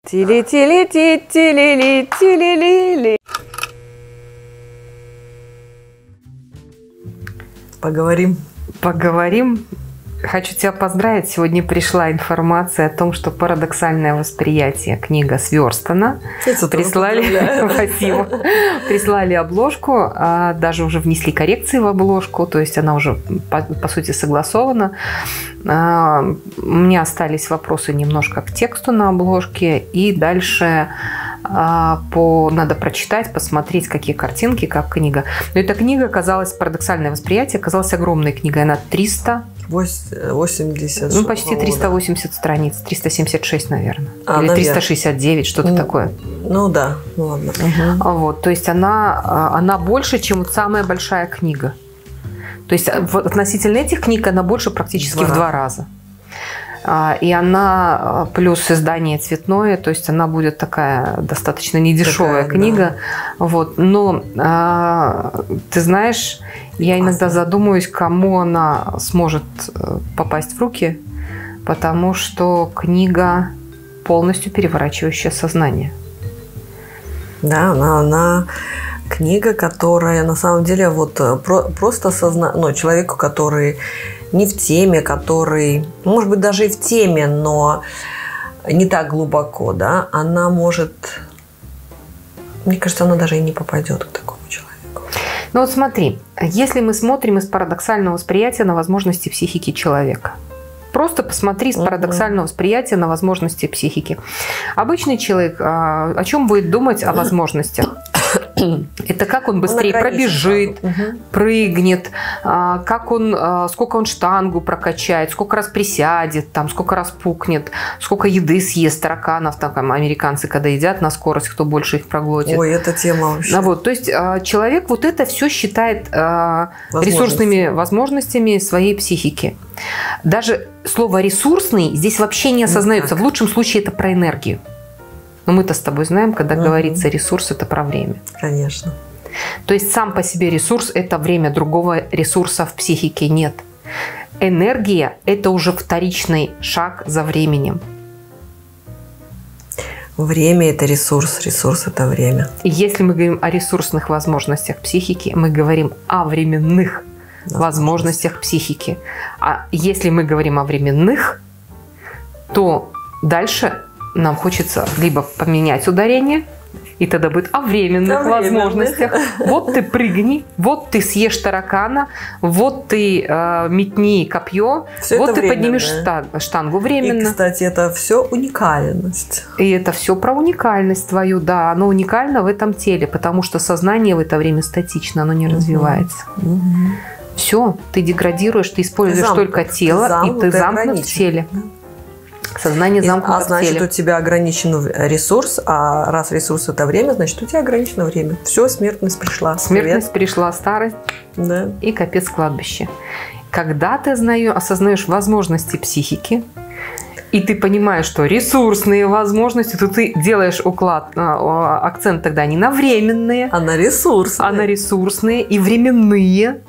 Тили-тили-ти-тили-ли-тили-ли-ли. Поговорим. Поговорим. Хочу тебя поздравить. Сегодня пришла информация о том, что «Парадоксальное восприятие», книга сверстана. Прислали, спасибо. Прислали обложку, даже уже внесли коррекции в обложку, то есть она уже, по сути, согласована. У меня остались вопросы немножко к тексту на обложке, и дальше надо прочитать, посмотреть, какие картинки, как книга. Но эта книга оказалась, «Парадоксальное восприятие», оказалась огромной книгой. Она 380. Ну, почти 380 страниц, 376, наверное. Или 369, что-то такое. Ну да, ну ладно. Вот, то есть она больше, чем вот самая большая книга. То есть относительно этих книг она больше практически в 2 раза. И она плюс издание цветное, то есть она будет такая достаточно недешевая книга. Да. Вот. Но ты знаешь, я иногда задумываюсь, кому она сможет попасть в руки, потому что книга полностью переворачивающая сознание. Да, она книга, которая на самом деле вот просто человеку, который не в теме, который, может быть, даже и в теме, но не так глубоко, да, она может, мне кажется, она даже и не попадет к такому человеку. Ну вот смотри, если мы смотрим из парадоксального восприятия на возможности психики человека, просто посмотри с парадоксального восприятия на возможности психики. Обычный человек о чем будет думать о возможностях? Это как он быстрее пробежит, прыгнет, сколько он штангу прокачает, сколько раз присядет, там, сколько раз пукнет, сколько еды съест, тараканов, там, американцы, когда едят на скорость, кто больше их проглотит. Ой, эта тема вообще. Вот, то есть человек вот это все считает ресурсными возможностями своей психики. Даже слово «ресурсный» здесь вообще не осознается. В лучшем случае это про энергию. Но мы-то с тобой знаем, когда говорится ресурс, это про время. Конечно. То есть сам по себе ресурс – это время, другого ресурса в психике нет. Энергия – это уже вторичный шаг за временем. Время – это ресурс, ресурс – это время. И если мы говорим о ресурсных возможностях психики, мы говорим о временных возможностях психики. А если мы говорим о временных, то дальше нам хочется либо поменять ударение, и тогда будет о временных возможностях. Вот ты прыгни, вот ты съешь таракана, вот ты метни копье, все вот ты поднимешь штангу временно. И, кстати, это все уникальность. И это все про уникальность твою, да. Оно уникально в этом теле, потому что сознание в это время статично, оно не развивается. Все, ты деградируешь, ты используешь только тело, и ты замкнут в теле. Сознание замкнуто в теле. Значит, у тебя ограничен ресурс, а раз ресурс – это время, значит, у тебя ограничено время. Все, смертность пришла. Смертность пришла, старость и капец кладбище. Когда ты осознаешь возможности психики, и ты понимаешь, что ресурсные возможности, то ты делаешь акцент тогда не на временные, а на ресурсные. А на ресурсные и временные.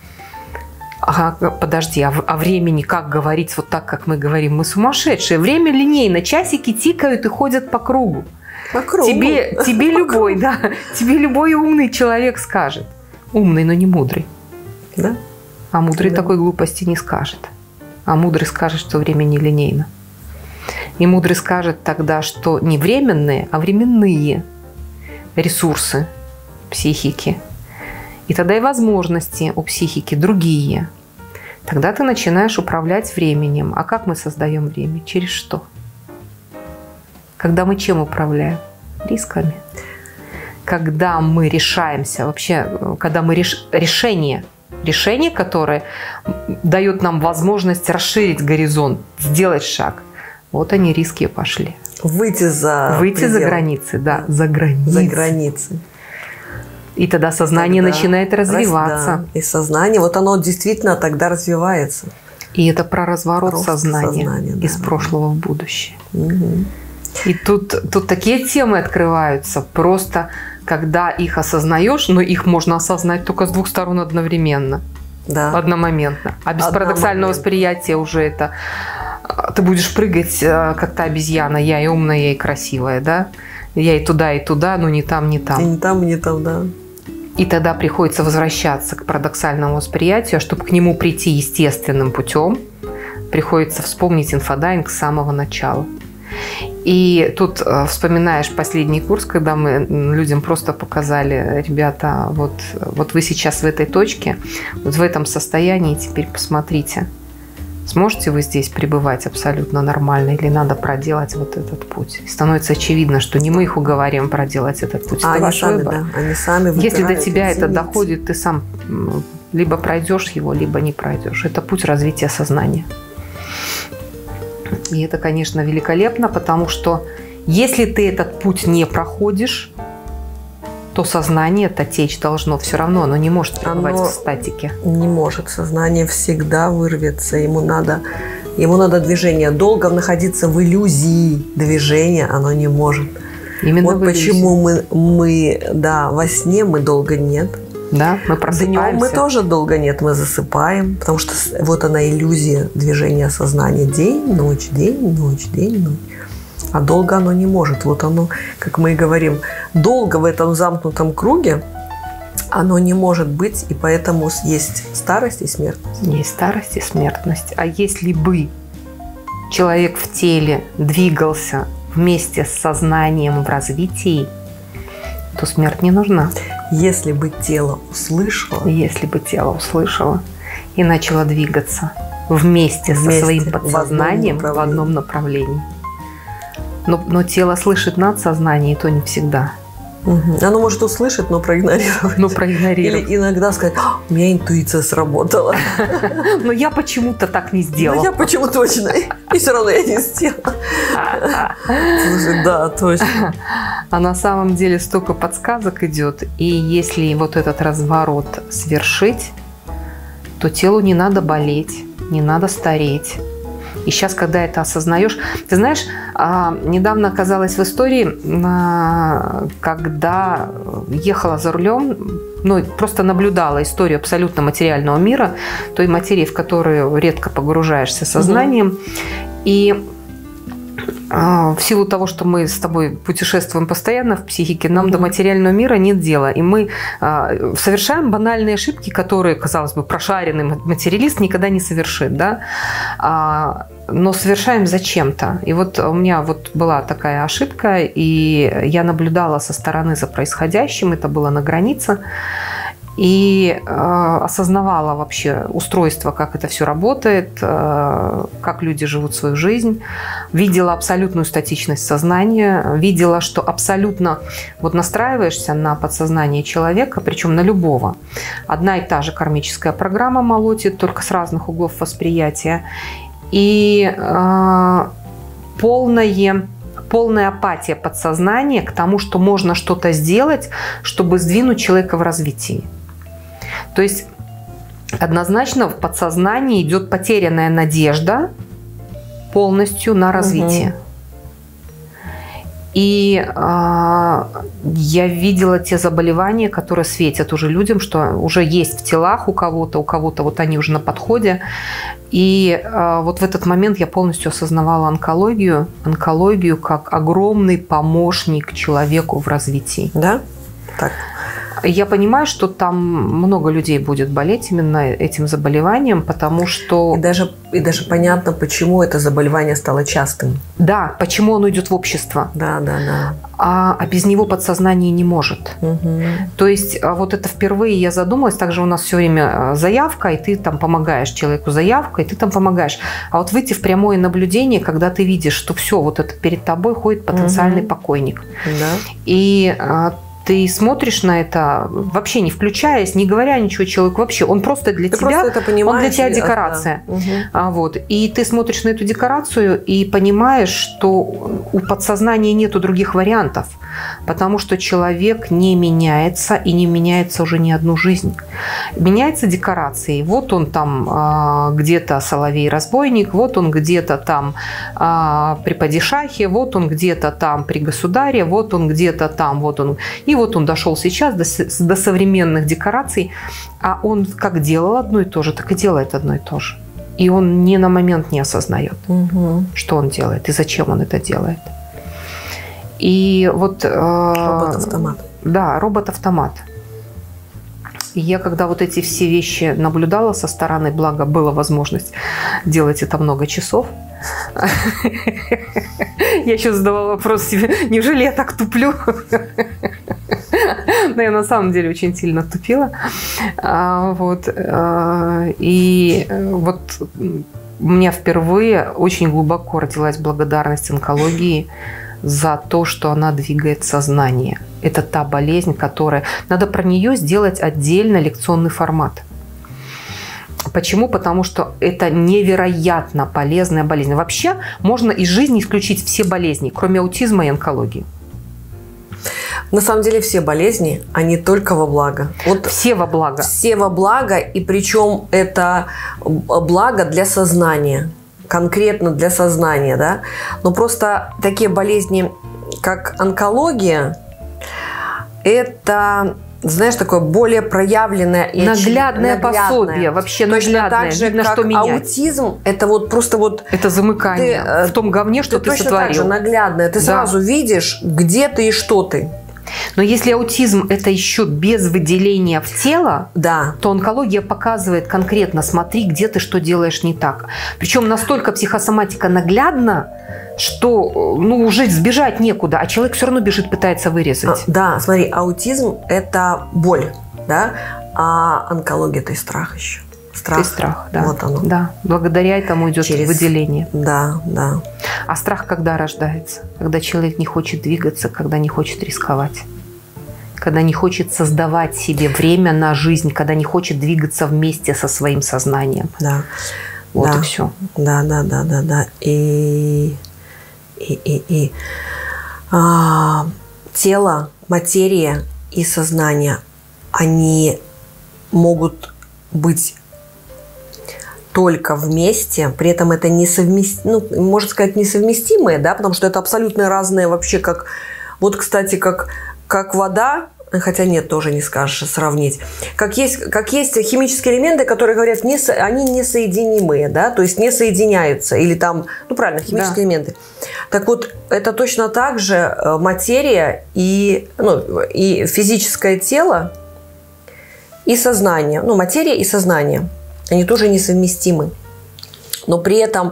Подожди, о времени как говорить вот так, как мы говорим? Мы сумасшедшие. Время линейно. Часики тикают и ходят по кругу. По кругу. Тебе любой, да. Тебе любой умный человек скажет. Умный, но не мудрый. Да. А мудрый такой глупости не скажет. А мудрый скажет, что время не линейно. И мудрый скажет тогда, что не временные, а временные ресурсы психики. И тогда и возможности у психики другие. Тогда ты начинаешь управлять временем. А как мы создаем время? Через что? Когда мы чем управляем? Рисками. Когда мы решаемся, вообще, когда мы решение, которое дает нам возможность расширить горизонт, сделать шаг. Вот они, риски пошли. Выйти за границы, да, за границы. И тогда сознание начинает развиваться. И сознание, вот оно действительно тогда развивается. И это про разворот сознания из прошлого в будущее. И тут такие темы открываются. Просто когда их осознаешь, но их можно осознать только с 2 сторон одновременно. Да. Одномоментно. А без парадоксального восприятия уже это ты будешь прыгать, как та обезьяна, я и умная, я и красивая, да? Я и туда, но не там, не там. И не там, не там, да. И тогда приходится возвращаться к парадоксальному восприятию, а чтобы к нему прийти естественным путем, приходится вспомнить инфодайинг с самого начала. И тут вспоминаешь последний курс, когда мы людям просто показали: ребята, вот вы сейчас в этой точке, вот в этом состоянии, теперь посмотрите, сможете вы здесь пребывать абсолютно нормально или надо проделать вот этот путь? И становится очевидно, что не мы их уговариваем проделать этот путь, это ваш выбор. Да, они сами выбирают. Если до тебя это доходит, ты сам либо пройдешь его, либо не пройдешь. Это путь развития сознания. И это, конечно, великолепно, потому что если ты этот путь не проходишь, то сознание-то течь должно все равно, оно не может пребывать в статике. Не может. Сознание всегда вырвется. Ему надо движение. Долго находиться в иллюзии движения оно не может. Именно вот почему мы во сне мы долго нет. Да, мы просыпаемся. Днем мы тоже долго нет, мы засыпаем, потому что вот она иллюзия движения сознания. День, ночь, день, ночь, день, ночь. А долго оно не может. Вот оно, как мы и говорим, долго в этом замкнутом круге оно не может быть, и поэтому есть старость и смертность. Есть старость и смертность. А если бы человек в теле двигался вместе с сознанием в развитии, то смерть не нужна. Если бы тело услышало. Если бы тело услышало и начало двигаться вместе со своим подсознанием в одном направлении. Но тело слышит надсознание, и то не всегда. Угу. Оно может услышать, но проигнорировать. Или иногда сказать: у меня интуиция сработала. Но я почему-то так не сделала. Но я почему точно. И все равно я не сделала. Слушай, да, точно. А на самом деле столько подсказок идет. И если вот этот разворот свершить, то телу не надо болеть, не надо стареть. И сейчас, когда это осознаешь... Ты знаешь, недавно оказалась в истории, когда ехала за рулем, просто наблюдала историю абсолютно материального мира, той материи, в которую редко погружаешься сознанием. И в силу того, что мы с тобой путешествуем постоянно в психике, нам до материального мира нет дела. И мы совершаем банальные ошибки, которые, казалось бы, прошаренный материалист никогда не совершит. Да? Но совершаем зачем-то. И вот у меня была такая ошибка, и я наблюдала со стороны за происходящим. Это было на границе. И осознавала вообще устройство, как это все работает, как люди живут свою жизнь. Видела абсолютную статичность сознания, видела, что абсолютно настраиваешься на подсознание человека, причем на любого. Одна и та же кармическая программа молотит, только с разных углов восприятия. И полная апатия подсознания к тому, что можно что-то сделать, чтобы сдвинуть человека в развитии. То есть однозначно в подсознании идет потерянная надежда полностью на развитие. И я видела те заболевания, которые светят уже людям, что уже есть в телах у кого-то они уже на подходе. И в этот момент я полностью осознавала онкологию как огромный помощник человеку в развитии. Да? Так. Я понимаю, что там много людей будет болеть именно этим заболеванием, потому что... И даже понятно, почему это заболевание стало частым. Да, почему оно идет в общество. Да. А без него подсознание не может. Угу. То есть это впервые я задумалась. Также у нас все время заявка, и ты там помогаешь человеку заявкой, и ты там помогаешь. А выйти в прямое наблюдение, когда ты видишь, что все, это перед тобой ходит потенциальный покойник. Да. И ты смотришь на это, вообще не включаясь, не говоря ничего человеку вообще. Он просто для тебя, он для тебя декорация. Да. Угу. И ты смотришь на эту декорацию и понимаешь, что у подсознания нету других вариантов. Потому что человек не меняется и не меняется уже ни одну жизнь. Меняется декорацией. Вот он там где-то соловей-разбойник, вот он где-то там при падишахе, вот он где-то там при государе, вот он где-то там, вот он. И вот он дошел сейчас до современных декораций, а он как делал одно и то же, так и делает одно и то же. и он ни на момент не осознает, Угу. что он делает и зачем он это делает. И вот... Робот-автомат. Да, робот-автомат. И я, когда вот эти все вещи наблюдала со стороны, благо была возможность делать это много часов, я еще задавала вопрос себе, неужели я так туплю? Но я на самом деле очень сильно тупила. Вот. И вот у меня впервые очень глубоко родилась благодарность онкологии за то, что она двигает сознание. Это та болезнь, которая... Надо про нее сделать отдельно лекционный формат. Почему? Потому что это невероятно полезная болезнь. Вообще можно из жизни исключить все болезни, кроме аутизма и онкологии. На самом деле все болезни, они только во благо. Вот все во благо. Все во благо, и причем это благо для сознания. Конкретно для сознания, да. Но просто такие болезни, как онкология, это, знаешь, такое более проявленное и наглядное пособие, вообще наглядное. Так же, видно, как что менять. аутизм, это вот просто вот... Это замыкание в том говне, что ты сотворил. Так же наглядное. Ты сразу видишь, где ты и что ты. Но если аутизм – это еще без выделения в тело, да, то онкология показывает конкретно, смотри, где ты что делаешь не так. Причем настолько психосоматика наглядна, что уже сбежать некуда, а человек все равно бежит, пытается вырезать. Да, смотри, аутизм – это боль, да, а онкология – это и страх еще. Страх. И страх, да. Вот оно. Да. Благодаря этому идет выделение. Да, да. А страх когда рождается? Когда человек не хочет двигаться, когда не хочет рисковать. Когда не хочет создавать себе время на жизнь, когда не хочет двигаться вместе со своим сознанием. Да. Вот да. и все. Да. Тело, материя и сознание, они могут быть только вместе, при этом это можно сказать, несовместимые, да, потому что это абсолютно разные вообще, как, вот, кстати, как вода, хотя нет, тоже не скажешь сравнить, как есть химические элементы, которые говорят, они несоединимые, да, то есть не соединяются, или там, правильно, химические элементы. Так вот, это точно так же материя и физическое тело и сознание, материя и сознание. Они тоже несовместимы. Но при этом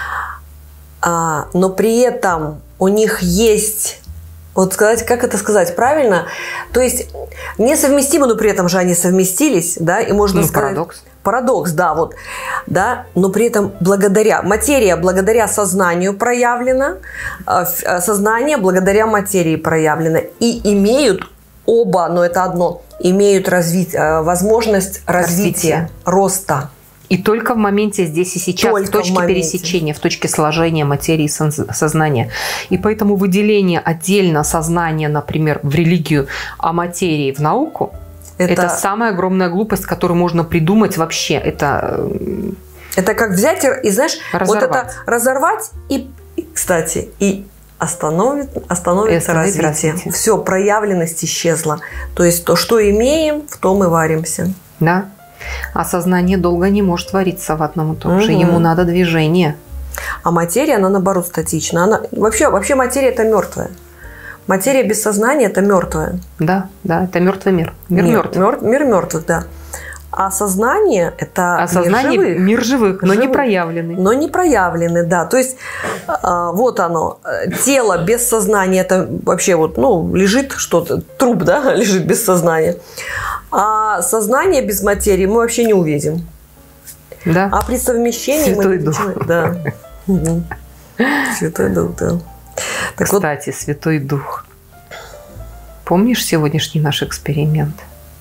у них есть, вот сказать, как это сказать правильно, то есть несовместимы, но при этом же они совместились, да, и можно сказать... Парадокс. Парадокс, да, вот, да, но при этом материя благодаря сознанию проявлена, сознание благодаря материи проявлено, и имеют оба, но это одно, имеют возможность развития, роста. И только в моменте здесь и сейчас, в точке пересечения, в точке сложения материи и сознания. И поэтому выделение отдельно сознания, например, в религию, а материи в науку, это самая огромная глупость, которую можно придумать вообще. Это как взять и, знаешь, вот это разорвать и кстати, и остановится развитие. Все, проявленность исчезла. То есть то, что имеем, в том и варимся. Да. А сознание долго не может вариться в одном и том же. Ему надо движение. А материя, она наоборот статична. Вообще материя – это мертвая. Материя без сознания – это мертвая. Да, это мертвый мир. Мир мертвых. Мир мертвых, да. А сознание – это мир живых, но не проявленный. Но не проявленный, да. То есть вот оно. Тело без сознания – это вообще лежит что-то, труп, да, лежит без сознания. А сознание без материи мы вообще не увидим. Да. А при совмещении Святой Дух. Да. Святой Дух, да. Кстати, Святой Дух. Помнишь сегодняшний наш эксперимент?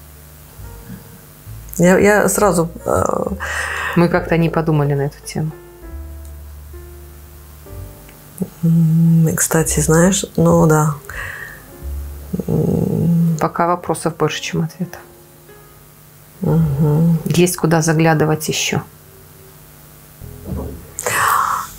Я сразу... Мы как-то не подумали на эту тему. Кстати, знаешь, да. Пока вопросов больше, чем ответов. Есть куда заглядывать еще.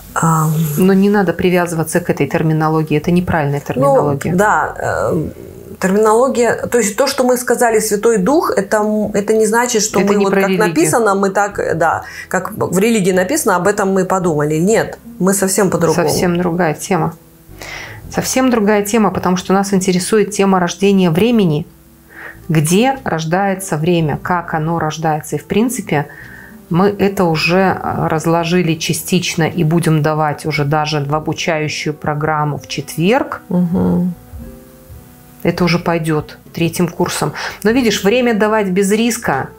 Но не надо привязываться к этой терминологии. Это неправильная терминология. Да. терминология, то есть то, что мы сказали Святой Дух, это не значит, что это мы вот как религию. написано, мы так, да, как в религии написано, об этом мы подумали. Нет, мы совсем по-другому. Совсем другая тема. Совсем другая тема, потому что нас интересует тема рождения времени. Где рождается время, как оно рождается. И в принципе мы это уже разложили частично и будем давать уже даже в обучающую программу в четверг. Угу. Это уже пойдет 3-м курсом. Но видишь, время давать без риска,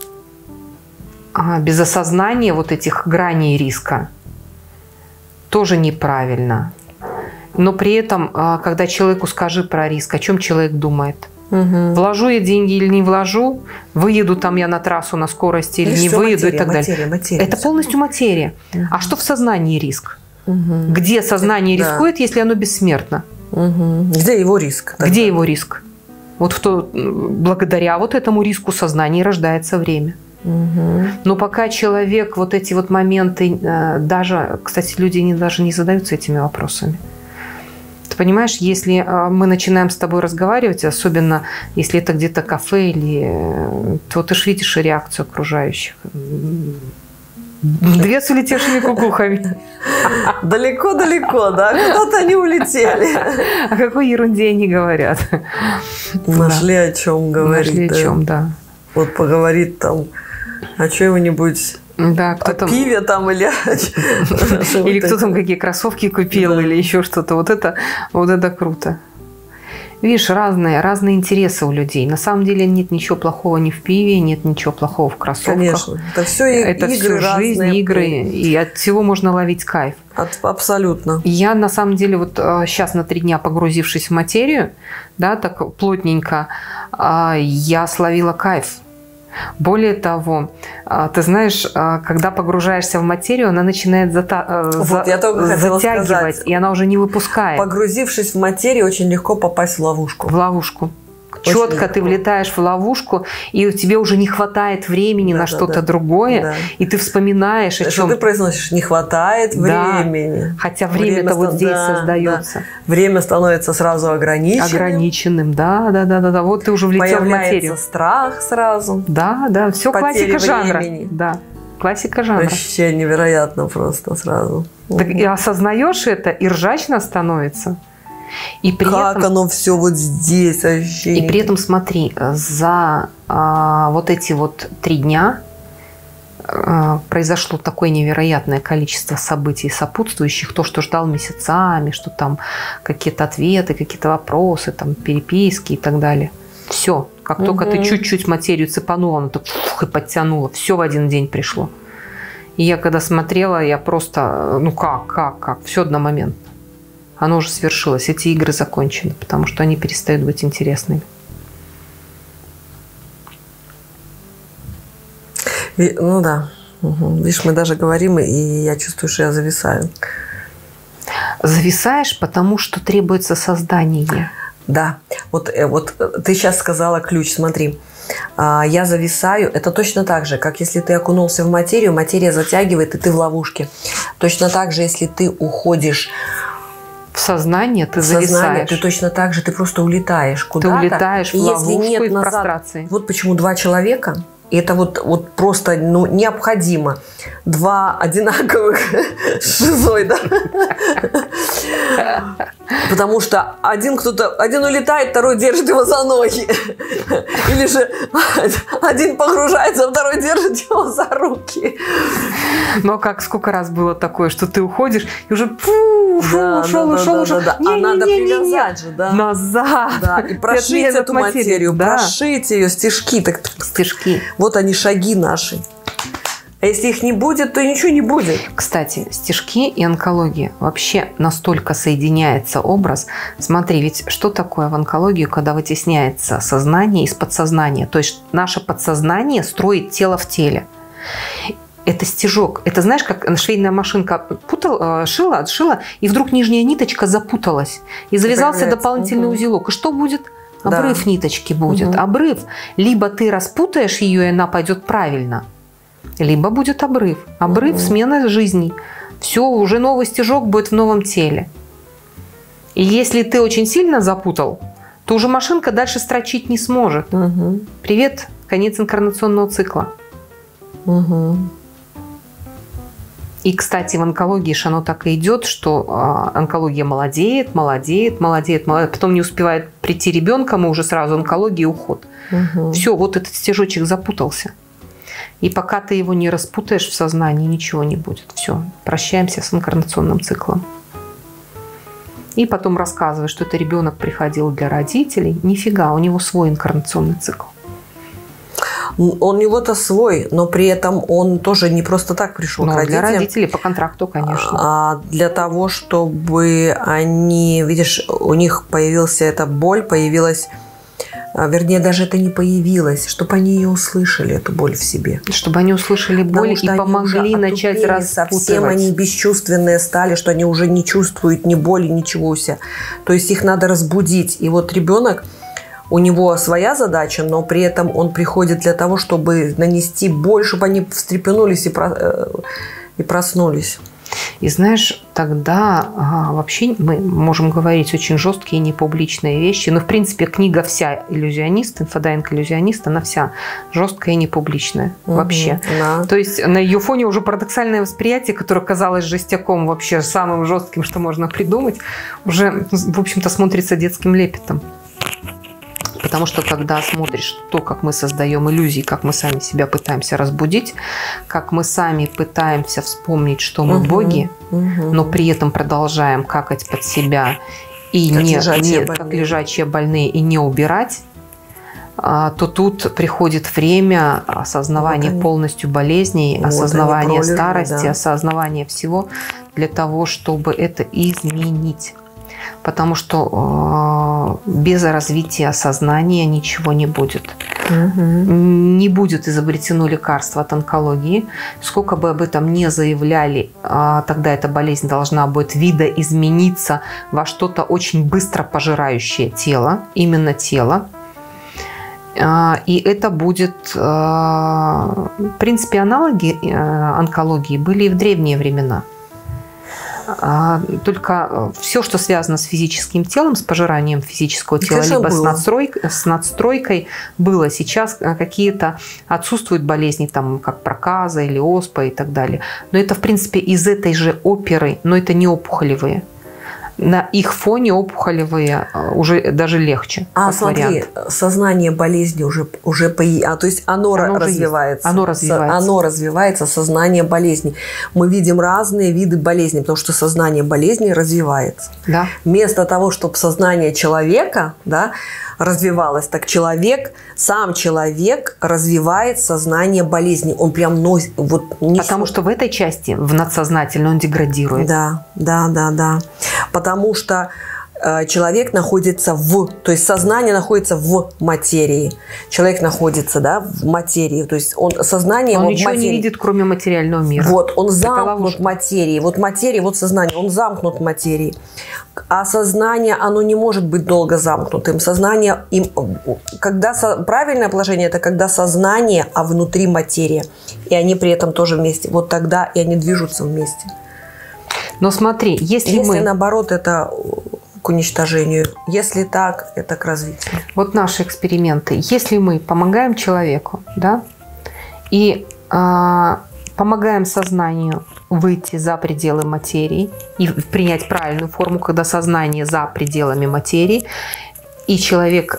без осознания вот этих граней риска тоже неправильно. Но при этом, когда человеку скажи про риск, о чем человек думает? Угу. Вложу я деньги или не вложу? Выеду там я на трассу на скорости или не выеду и так далее. Материя. Это полностью материя. Угу. А что в сознании риск? Угу. Где сознание рискует, если оно бессмертно? Угу. Где его риск? Тогда? Где его риск? Вот благодаря вот этому риску сознания рождается время. Угу. Но пока человек вот эти вот моменты, даже, кстати, люди даже не задаются этими вопросами. Ты понимаешь, если мы начинаем с тобой разговаривать, особенно если это где-то кафе, то ты же видишь реакцию окружающих. Две с улетевшими кукухами. Далеко-далеко, да? Куда-то они улетели. О какой ерунде они говорят. Нашли о чем говорить. Нашли о чем, да. Вот поговорит там о чем-нибудь. Да, о пиве там или или кто там какие кроссовки купил, или еще что-то. Вот это круто. Видишь, разные интересы у людей. На самом деле нет ничего плохого ни в пиве, нет ничего плохого в кроссовках. Конечно. Это все игры, жизнь, игры. И от всего можно ловить кайф. Абсолютно. Я на самом деле вот сейчас на 3 дня погрузившись в материю, да, так плотненько, я словила кайф. Более того, ты знаешь, когда погружаешься в материю, она начинает затягивать, и она уже не выпускает. Погрузившись в материю, очень легко попасть в ловушку. В ловушку. Четко ты влетаешь в ловушку, и тебе уже не хватает времени на что-то другое, и ты вспоминаешь о чем. Ты произносишь, не хватает времени. Хотя время-то вот здесь создается. Да. Время становится сразу ограниченным. Да. Вот ты уже влетел в материю. Появляется страх сразу. Да. Все классика жанра. Да. Классика жанра. Вообще невероятно просто сразу. Так и осознаешь это, и ржачно становится. И при этом, оно все вот здесь ощущение. И при этом смотри, за вот эти вот 3 дня произошло такое невероятное количество событий сопутствующих, то, что ждал месяцами, что там какие-то ответы, какие-то вопросы, там переписки и так далее. Все. Как только ты чуть-чуть материю цепанула, оно так и подтянуло. Все в один день пришло. И я когда смотрела, я просто, как? Все одномоментно. Оно уже свершилось. Эти игры закончены, потому что они перестают быть интересными. Ну да. Угу. Видишь, мы даже говорим, и я чувствую, что я зависаю. Зависаешь, потому что требуется создание. Да. Вот ты сейчас сказала ключ, смотри. Я зависаю. Это точно так же, как если ты окунулся в материю, материя затягивает, и ты в ловушке. Точно так же, если ты уходишь в сознание, ты зависаешь. Ты точно так же, ты просто улетаешь куда-то. Ты улетаешь в ловушку и в прострации. Вот почему 2 человека, и это вот просто необходимо. 2 одинаковых шизоида. Потому что один улетает, второй держит его за ноги. Или же один погружается, а второй держит его за руки. Но сколько раз было такое, что ты уходишь и уже ушел. А надо привязать же, да? Назад. Да, и прошить эту материю, прошить ее, стежки. Стежки. Вот они, шаги наши. А если их не будет, то ничего не будет. Кстати, стежки и онкология. Вообще настолько соединяется образ. Смотри, ведь что такое в онкологии, когда вытесняется сознание из подсознания? То есть наше подсознание строит тело в теле. Это стежок. Это знаешь, как швейная машинка отшила, и вдруг нижняя ниточка запуталась. И завязался дополнительный узелок. И что будет? Обрыв ниточки будет. Обрыв. Либо ты распутаешь ее, и она пойдет правильно. Либо будет обрыв. Обрыв, смена жизней. Все, уже новый стежок будет в новом теле. И если ты очень сильно запутал, то то уже машинка дальше строчить не сможет. Привет, конец инкарнационного цикла. И, кстати, в онкологии же оно так и идет, что онкология молодеет, потом не успевает прийти ребенка, мы уже сразу онкология и уход. Все, вот этот стежочек запутался. И пока ты его не распутаешь в сознании, ничего не будет. Все, прощаемся с инкарнационным циклом. И потом рассказываешь, что это ребенок приходил для родителей. Нифига, у него свой инкарнационный цикл. У него-то свой, но при этом он тоже не просто так пришел к родителям. Для родителей по контракту, конечно. А для того, чтобы они, видишь, у них появилась эта боль, появилась, вернее, даже это не появилось, чтобы они ее услышали, эту боль в себе. Чтобы они услышали боль и помогли начать распутывать. Совсем они бесчувственные стали, что они уже не чувствуют ни боли, ничего у себя. То есть их надо разбудить. И вот ребенок, у него своя задача, но при этом он приходит для того, чтобы нанести боль, чтобы они встрепенулись и проснулись. И знаешь, тогда вообще мы можем говорить очень жесткие и непубличные вещи. Но, в принципе, книга вся «Иллюзионист», «Инфодайинг иллюзионист», она вся жесткая и непубличная вообще. Да. То есть на ее фоне уже парадоксальное восприятие, которое казалось жестяком вообще самым жестким, что можно придумать, уже, в общем-то, смотрится детским лепетом. Потому что когда смотришь то, как мы создаем иллюзии, как мы сами себя пытаемся разбудить, как мы сами пытаемся вспомнить, что мы боги, но при этом продолжаем какать под себя и как лежачие больные и не убирать, то тут приходит время осознавания полностью болезней, осознавания старости, осознавания всего для того, чтобы это изменить. Потому что без развития сознания ничего не будет. Не будет изобретено лекарство от онкологии. Сколько бы об этом ни заявляли, тогда эта болезнь должна будет видоизмениться во что-то очень быстро пожирающее тело, именно тело. И это будет... В принципе, аналоги онкологии были и в древние времена. Только все, что связано с физическим телом, с пожиранием физического тела, либо с надстройкой, было. Сейчас какие-то отсутствуют болезни, там, как проказа или оспа и так далее. Но это, в принципе, из этой же оперы, но это не опухолевые. На их фоне опухолевые уже даже легче. Смотри, сознание болезни уже то есть оно развивается. Оно развивается, сознание болезни. Мы видим разные виды болезней, потому что сознание болезни развивается. Да. Вместо того, чтобы сознание человека, да, развивалось, так сам человек развивает сознание болезни. Он прям носит... Потому что в этой части, в надсознательном, он деградирует. Да. Потому что человек находится то есть сознание находится в материи. Человек находится, в материи. То есть сознание... Он ничего не видит, кроме материального мира. Он замкнут материей. Материя, сознание. Он замкнут материей. А сознание, оно не может быть долго замкнутым. Сознание, правильное положение, это когда сознание, а внутри материя. И они при этом тоже вместе. Тогда и они движутся вместе. Но смотри, если наоборот, это к уничтожению. Если так, это к развитию. Вот наши эксперименты. Если мы помогаем человеку, и помогаем сознанию выйти за пределы материи и принять правильную форму, когда сознание за пределами материи, и человек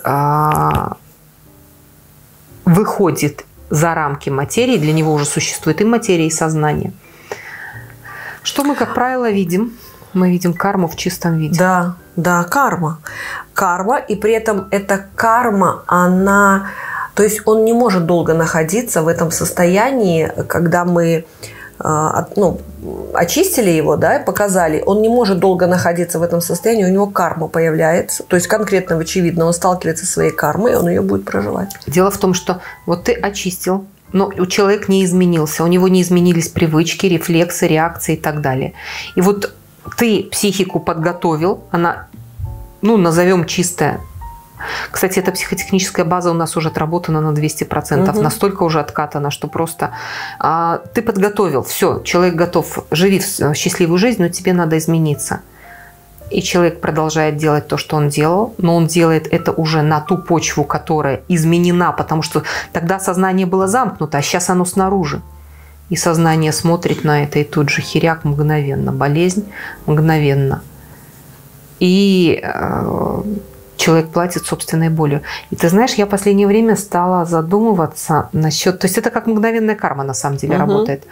выходит за рамки материи, для него уже существует и материя, и сознание. Что мы, как правило, видим? Мы видим карму в чистом виде. Да, карма. Карма, и при этом эта карма, она... То есть он не может долго находиться в этом состоянии, когда мы очистили его, и показали. Он не может долго находиться в этом состоянии, у него карма появляется. То есть конкретно, очевидно, он сталкивается со своей кармой, и он ее будет проживать. Дело в том, что ты очистил, но человек не изменился, у него не изменились привычки, рефлексы, реакции и так далее. И ты психику подготовил, она, назовем чистая. Кстати, эта психотехническая база у нас уже отработана на 200%. Настолько уже откатана, что просто ты подготовил, все, человек готов, живи счастливую жизнь, но тебе надо измениться. и человек продолжает делать то, что он делал, но он делает это уже на ту почву, которая изменена, потому что тогда сознание было замкнуто, а сейчас оно снаружи. И сознание смотрит на это, и тут же херяк мгновенно, болезнь мгновенно. И человек платит собственной болью. И ты знаешь, я в последнее время стала задумываться насчет... То есть это как мгновенная карма на самом деле работает.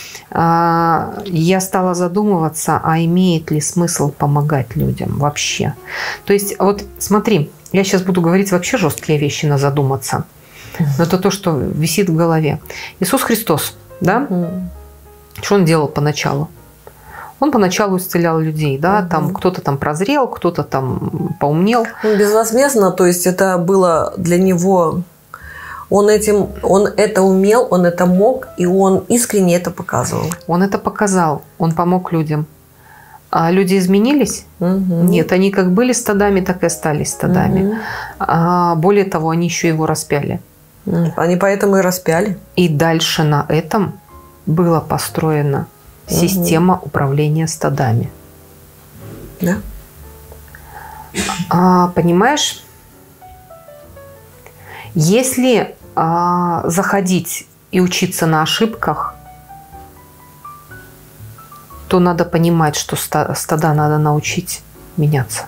Я стала задумываться, а имеет ли смысл помогать людям вообще. То есть вот смотри, я сейчас буду говорить вообще жесткие вещи, на задуматься. Но это то, что висит в голове. Иисус Христос, да? Что он делал поначалу? Он поначалу исцелял людей, да, там кто-то там прозрел, кто-то там поумнел. Безвозмездно, то есть это было для него, он это умел, он это мог, и он искренне это показывал. Он это показал, он помог людям. А люди изменились? Нет, они как были стадами, так и остались стадами. Более того, они еще его распяли. Они поэтому и распяли. И дальше на этом была построена система управления стадами. Да. Понимаешь, если заходить и учиться на ошибках, то надо понимать, что стада надо научить меняться.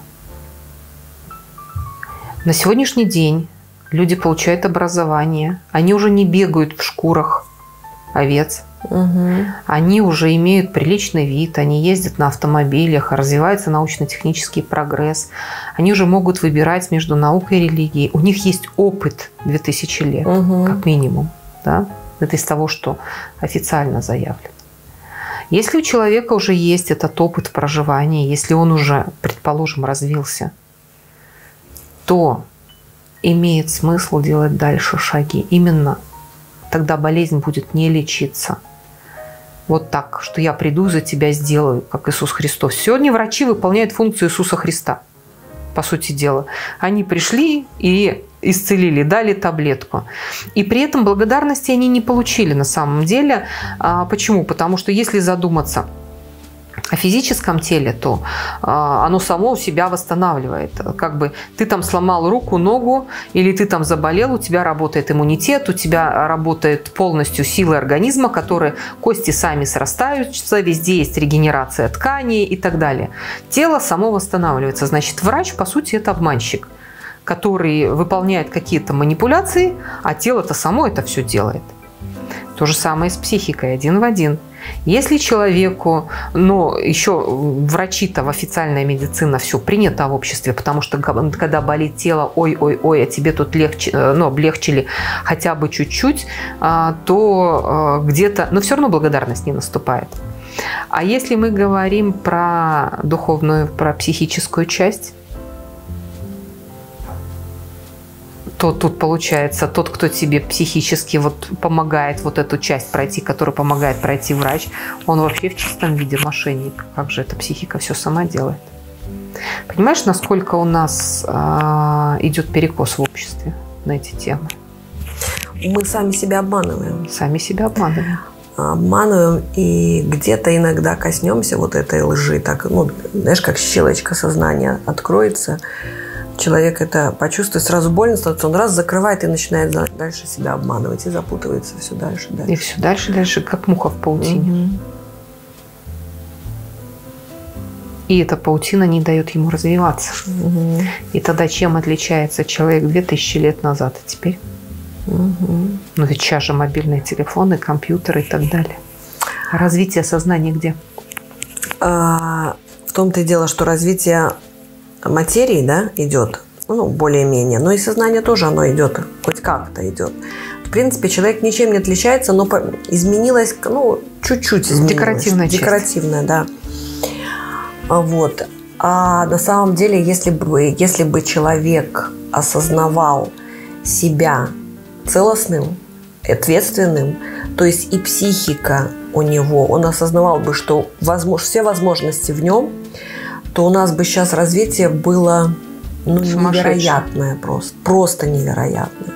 На сегодняшний день люди получают образование, они уже не бегают в шкурах овец. Они уже имеют приличный вид, они ездят на автомобилях, развивается научно-технический прогресс. Они уже могут выбирать между наукой и религией. У них есть опыт 2000 лет, как минимум. Да? Это из того, что официально заявлено. Если у человека уже есть этот опыт проживания, если он уже, предположим, развился, то имеет смысл делать дальше шаги. Именно тогда болезнь будет не лечиться. Вот так, что я приду за тебя, сделаю, как Иисус Христос. Сегодня врачи выполняют функцию Иисуса Христа, по сути дела. Они пришли и исцелили, дали таблетку. И при этом благодарности они не получили на самом деле. Почему? Потому что если задуматься о физическом теле, то оно само себя восстанавливает. Как бы ты там сломал руку, ногу, или ты там заболел, у тебя работает иммунитет, у тебя работает полностью силы организма, которые кости сами срастаются, везде есть регенерация тканей и так далее. Тело само восстанавливается. Значит, врач, по сути, это обманщик, который выполняет какие-то манипуляции, а тело-то само это все делает. То же самое с психикой, один в один. Если человеку, но еще врачи-то в официальная медицина все принято в обществе, потому что когда болит тело, ой, а тебе тут легче, облегчили хотя бы чуть-чуть, то где-то, но все равно благодарность не наступает. А если мы говорим про духовную, про психическую часть, то тут получается тот, кто тебе психически вот помогает вот эту часть пройти, который помогает пройти врач, он вообще в чистом виде мошенник. Как же эта психика все сама делает? Понимаешь, насколько у нас идет перекос в обществе на эти темы? Мы сами себя обманываем. Сами себя обманываем. Обманываем и где-то иногда коснемся вот этой лжи. Так, знаешь, как щелочка сознания откроется, человек это почувствует, сразу больно становится, он раз закрывает и начинает дальше себя обманывать, и запутывается все дальше. И все дальше, как муха в паутине. И эта паутина не дает ему развиваться. И тогда чем отличается человек 2000 лет назад, а теперь? Но ведь сейчас же мобильные телефоны, компьютеры и так далее. А развитие сознания где? В том-то и дело, что развитие материи, да, идет, более-менее, но и сознание тоже оно идет, хоть как-то идет. В принципе, человек ничем не отличается, но изменилось, чуть-чуть изменилось. Декоративная, да. Вот. А на самом деле, если бы человек осознавал себя целостным, ответственным, то есть и психика у него, он осознавал бы, что все возможности в нем, то у нас бы сейчас развитие было невероятное просто невероятное.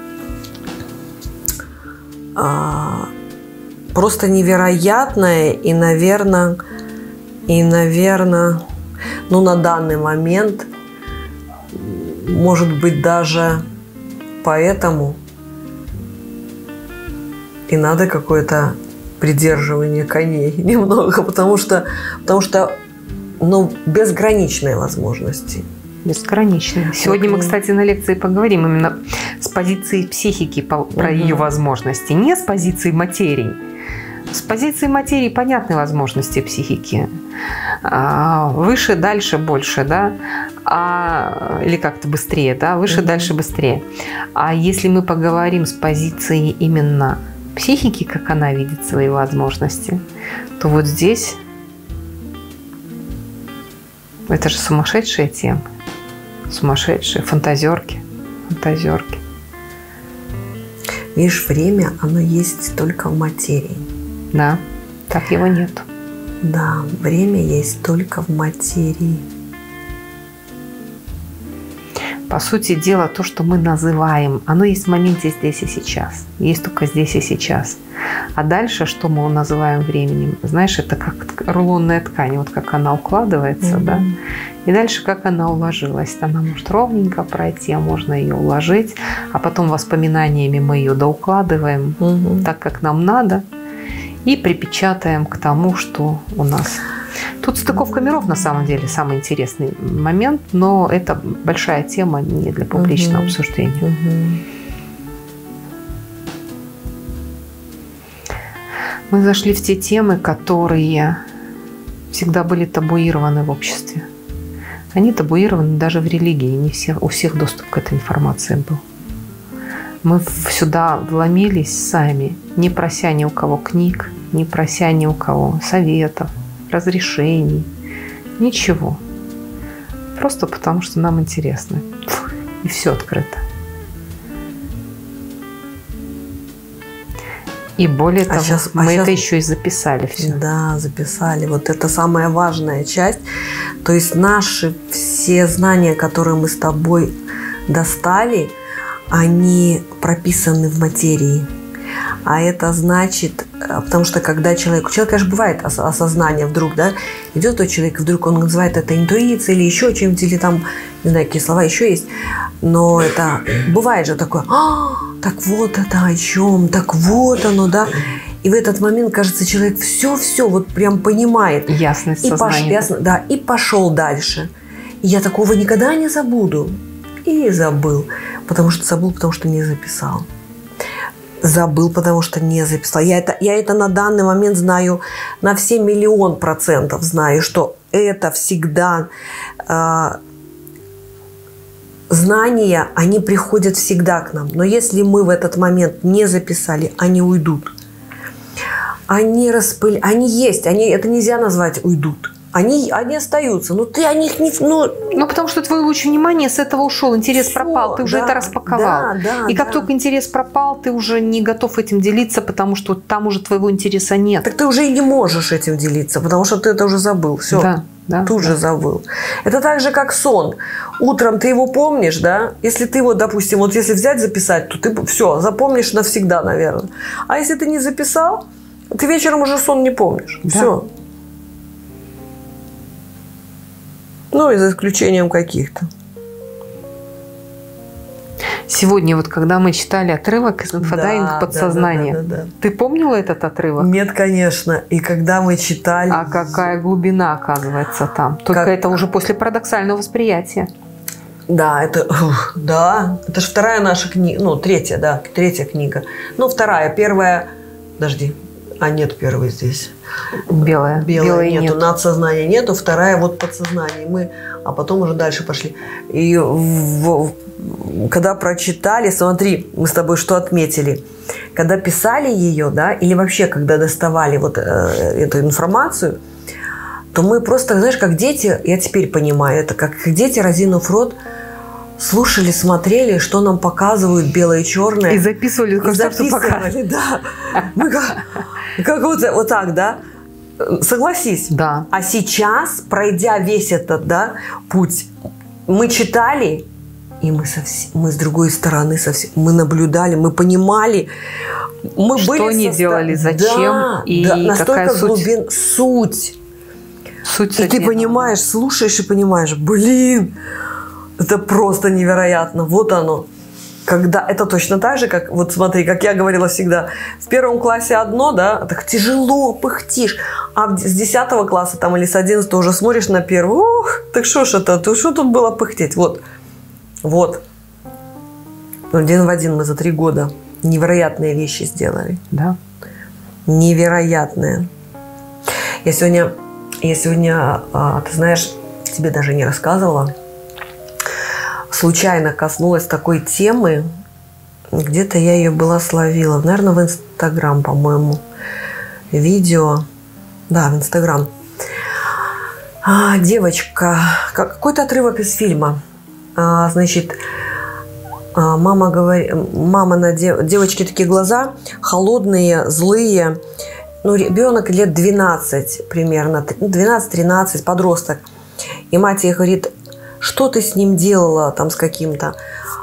Просто невероятное и, наверное, Но на данный момент, может быть, даже поэтому и надо какое-то придерживание коней немного, потому что безграничные возможности. Бесконечные. Сегодня мы, кстати, на лекции поговорим именно с позиции психики про ее возможности, не с позиции материи. С позиции материи понятны возможности психики. Выше, дальше, больше, да? Или как-то быстрее, да? Выше, дальше, быстрее. А если мы поговорим с позиции именно психики, как она видит свои возможности, то вот здесь это же сумасшедшие темы. Сумасшедшие, фантазерки. Видишь, время, оно есть только в материи. Да, так его нет. Да, время есть только в материи. По сути дела, то, что мы называем, оно есть в моменте здесь и сейчас. Есть только здесь и сейчас. А дальше, что мы называем временем, знаешь, это как рулонная ткань, вот как она укладывается, да? И дальше, как она уложилась. Она может ровненько пройти, а можно ее уложить, а потом воспоминаниями мы ее доукладываем так, как нам надо, и припечатаем к тому, что у нас. Тут стыковка миров, на самом деле, самый интересный момент, но это большая тема не для публичного обсуждения. Мы зашли в те темы, которые всегда были табуированы в обществе. Они табуированы даже в религии, не у всех доступ к этой информации был. Мы сюда вломились сами, не прося ни у кого книг, не прося ни у кого советов, разрешений, ничего. Просто потому, что нам интересно. И все открыто. И более того, мы это еще и записали все. Да, записали. Вот это самая важная часть. То есть наши все знания, которые мы с тобой достали, они прописаны в материи. А это значит, потому что когда у человека, конечно, бывает осознание вдруг, да, идет тот человек, вдруг он называет это интуицией или еще чем-то, или там, не знаю, какие слова еще есть, но это бывает же такое, так вот это о чем, так вот оно, да. И в этот момент, кажется, человек все вот прям понимает. Ясность сознания. И пошел дальше. И я такого никогда не забуду. И забыл. Потому что не записал. Забыл, потому что не записал. Я это на данный момент знаю, на все 1,000,000% знаю, что это всегда знания, они приходят всегда к нам. Но если мы в этот момент не записали, они уйдут. Они есть, это нельзя назвать уйдут. Они остаются, но ты о них не... Ну, потому что твой луч внимания с этого ушел, интерес пропал, ты уже это распаковал. И как только интерес пропал, ты уже не готов этим делиться, потому что там уже твоего интереса нет. Так ты уже и не можешь этим делиться, потому что ты это уже забыл. Все, ты уже забыл. Это так же, как сон. Утром ты его помнишь, да? Если ты его, допустим, вот если взять, записать, то ты все, запомнишь навсегда, наверное. А если ты не записал, ты вечером уже сон не помнишь. Да. Все. Ну, и за исключением каких-то. Сегодня, вот когда мы читали отрывок из инфодайинг подсознания, да. Ты помнила этот отрывок? Нет, конечно. И когда мы читали... А какая глубина, оказывается, там. Только это уже после парадоксального восприятия. Да, это же вторая наша книга, третья книга. Ну, вторая, первая, подожди, нет первой здесь. Белая нету, нет. Надсознания нету, вторая вот подсознание. А потом уже дальше пошли. И когда прочитали, смотри, мы с тобой что отметили. Когда писали ее, да, или вообще, когда доставали вот эту информацию, то мы просто, знаешь, как дети, я теперь понимаю это, как дети, разинув рот, слушали, смотрели, что нам показывают белое и черное. И записывали, да. Мы как вот так, да? Согласись. Да. А сейчас, пройдя весь этот, путь, мы читали, и мы с другой стороны совсем, мы наблюдали, мы понимали, что они делали, зачем и настолько какая суть. Суть Суть и ты понимаешь, слушаешь и понимаешь, блин, это просто невероятно. Вот оно. Когда это точно так же, как, вот смотри, как я говорила всегда, в 1 классе одно, да, так тяжело, пыхтишь, а с 10 класса там или с 11 уже смотришь на 1, ух, так что ж это, что тут было пыхтеть, вот, один в один мы за 3 года невероятные вещи сделали. Да. Невероятные. Я сегодня, ты знаешь, тебе даже не рассказывала, случайно коснулась такой темы, где-то я ее была словила, наверное, в Инстаграм, по-моему, видео, да, в Инстаграм. Девочка, какой-то отрывок из фильма, значит, мама говорит, девочки такие глаза холодные, злые, ну, ребенок лет 12 примерно, 12-13, подросток, и мать ей говорит: что ты с ним делала там с каким-то?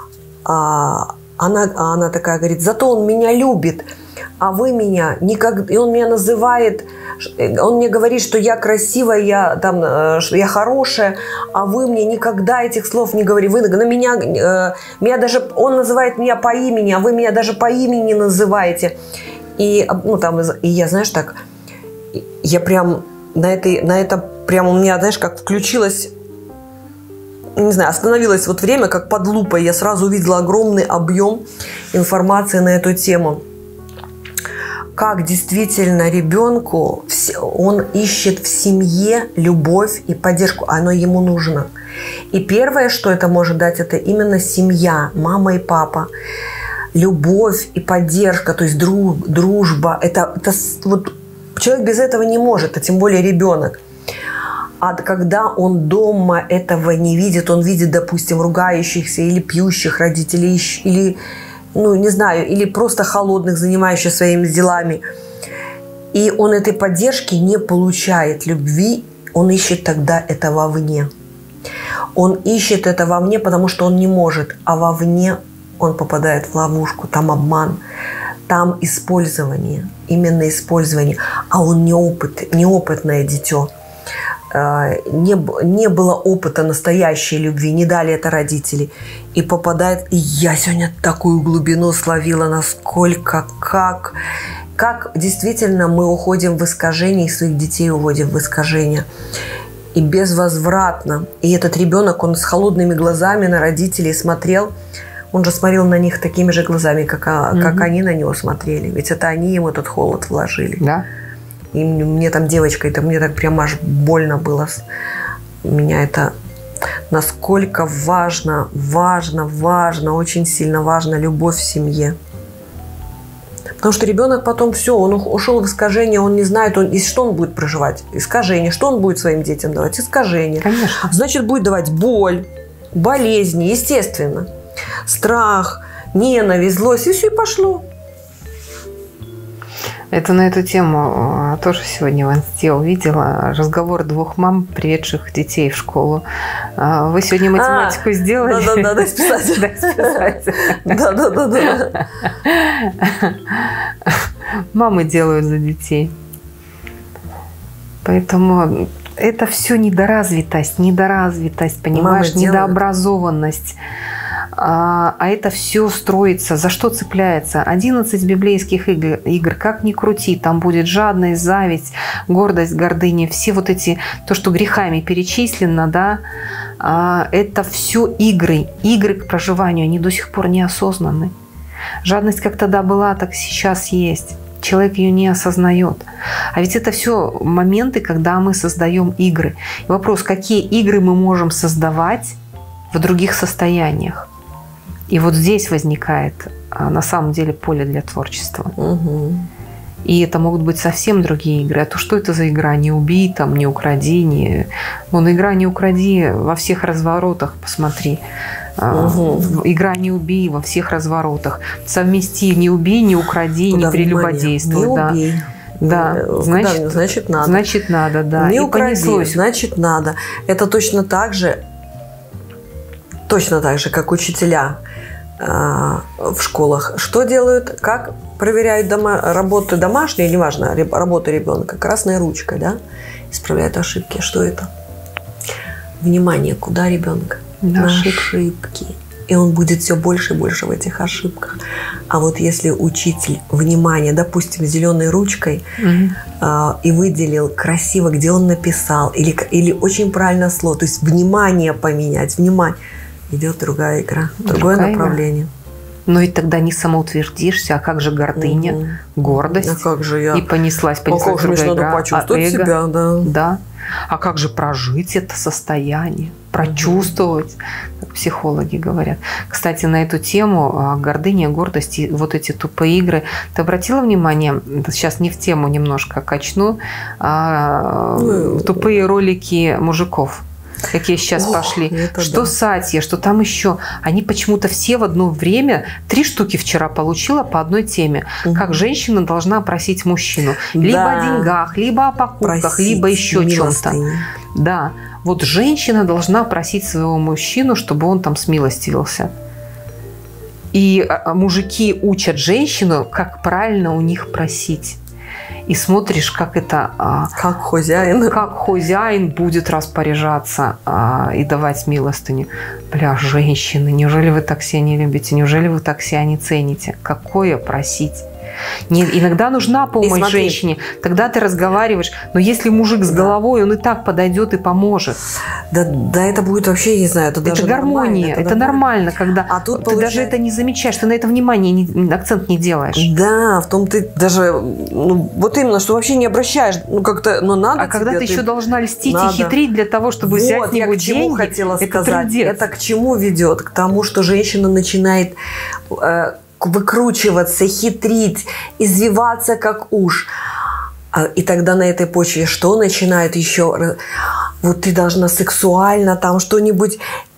Она такая говорит: зато он меня любит, а вы меня никогда... И он меня называет, он мне говорит, что я красивая, что я хорошая, а вы мне никогда этих слов не говорите. Вы на меня даже... Он называет меня по имени, а вы меня даже по имени не называете. И я, знаешь, так... Я прям на это прям у меня, знаешь, как включилась... Не знаю, остановилось вот время, как под лупой. Я сразу увидела огромный объем информации на эту тему. Как действительно ребенку, он ищет в семье любовь и поддержку. Оно ему нужно. И первое, что это может дать, это именно семья, мама и папа. Любовь и поддержка, то есть дружба. Это вот человек без этого не может, а тем более ребенок. А когда он дома этого не видит, он видит, допустим, ругающихся или пьющих родителей, или, ну, не знаю, или просто холодных, занимающихся своими делами, и он этой поддержки не получает, любви, он ищет тогда это вовне. Он ищет это вовне, потому что он не может, а вовне он попадает в ловушку, там обман, там использование, именно использование, а он неопытное дитё. Не было опыта настоящей любви, не дали это родители. И попадает... И я сегодня такую глубину словила, насколько, как действительно мы уходим в искажение, и своих детей уводим в искажение. И безвозвратно. И этот ребенок, он с холодными глазами на родителей смотрел. Он же смотрел на них такими же глазами, как они на него смотрели. Ведь это они ему этот холод вложили. Да. И мне там девочка, это мне так прям аж больно было. Меня это насколько важно, очень сильно важно любовь в семье. Потому что ребенок потом все, он ушел в искажение, он не знает, что он будет проживать. Искажение. Что он будет своим детям давать? Искажение. Конечно. Значит, будет давать боль, болезни, естественно. Страх, ненависть, злость. И все, и пошло. Это на эту тему тоже сегодня в Инсте увидела. Разговор 2 мам, приведших детей в школу. Вы сегодня математику сделали? Да, дай списать. Да. Мамы делают за детей. Поэтому это все недоразвитость, понимаешь, недообразованность. А это все строится. За что цепляется? 11 библейских игр, как ни крути, там будет жадность, зависть, гордость, гордыня, все вот эти, то, что грехами перечислено, да, это все игры к проживанию, они до сих пор не осознаны. Жадность как тогда была, так сейчас есть. Человек ее не осознает. А ведь это все моменты, когда мы создаем игры. И вопрос, какие игры мы можем создавать в других состояниях. И вот здесь возникает на самом деле поле для творчества. Угу. И это могут быть совсем другие игры. А то что это за игра? Не убей, там, не укради. Игра «Не укради» во всех разворотах, посмотри. Угу. Игра «Не убей» во всех разворотах. Совмести «Не убей», «Не укради», «Не прелюбодействуй». Не убей. Да, значит надо. Значит надо, да. Не укради, значит надо. Это точно так же, как учителя в школах. Что делают? Как проверяют работы домашние, или важно, работу ребенка? Красной ручкой, да? исправляют ошибки. Что это? Внимание, куда ребенка? На ошибки. И он будет все больше и больше в этих ошибках. А вот если учитель внимание, допустим, зеленой ручкой и выделил красиво, где он написал, или очень правильное слово, то есть внимание поменять, внимание, идет другая игра, другое направление. Но и тогда не самоутвердишься, а как же гордыня, гордость? А как же я? И понеслась другая игра. Надо почувствовать себя, да. А как же прожить это состояние, прочувствовать, как психологи говорят. Кстати, на эту тему гордыня, гордость и вот эти тупые игры. Ты обратила внимание, сейчас не в тему немножко качну, тупые ролики мужиков? Какие сейчас пошли. Что Сатья, что там еще. Они почему-то все в одно время 3 штуки вчера получила по одной теме. Как женщина должна просить мужчину. Либо о деньгах, либо о покупках, либо еще чем-то. Да. Вот женщина должна просить своего мужчину, чтобы он там смилостивился. И мужики учат женщину, как правильно у них просить. И смотришь, как это... Как хозяин. Как хозяин будет распоряжаться и давать милостыню. Бля, женщины, неужели вы так себя не любите? Неужели вы так себя не цените? Какое просить? Иногда нужна помощь женщине. Тогда ты разговариваешь. Но если мужик с головой, он и так подойдет и поможет. Да, это будет вообще, не знаю, это даже гармония. Это нормально, когда ты даже это не замечаешь, ты на это внимание, акцент не делаешь. Да, в том ты даже, вот именно, что вообще не обращаешь, надо. А когда ты еще должна льстить и хитрить для того, чтобы взять с него деньги, я хотела сказать. Трындец. Это к чему ведет? К тому, что женщина начинает выкручиваться, хитрить, извиваться как уж. И тогда на этой почве что начинает еще? Вот ты должна сексуально там что-нибудь.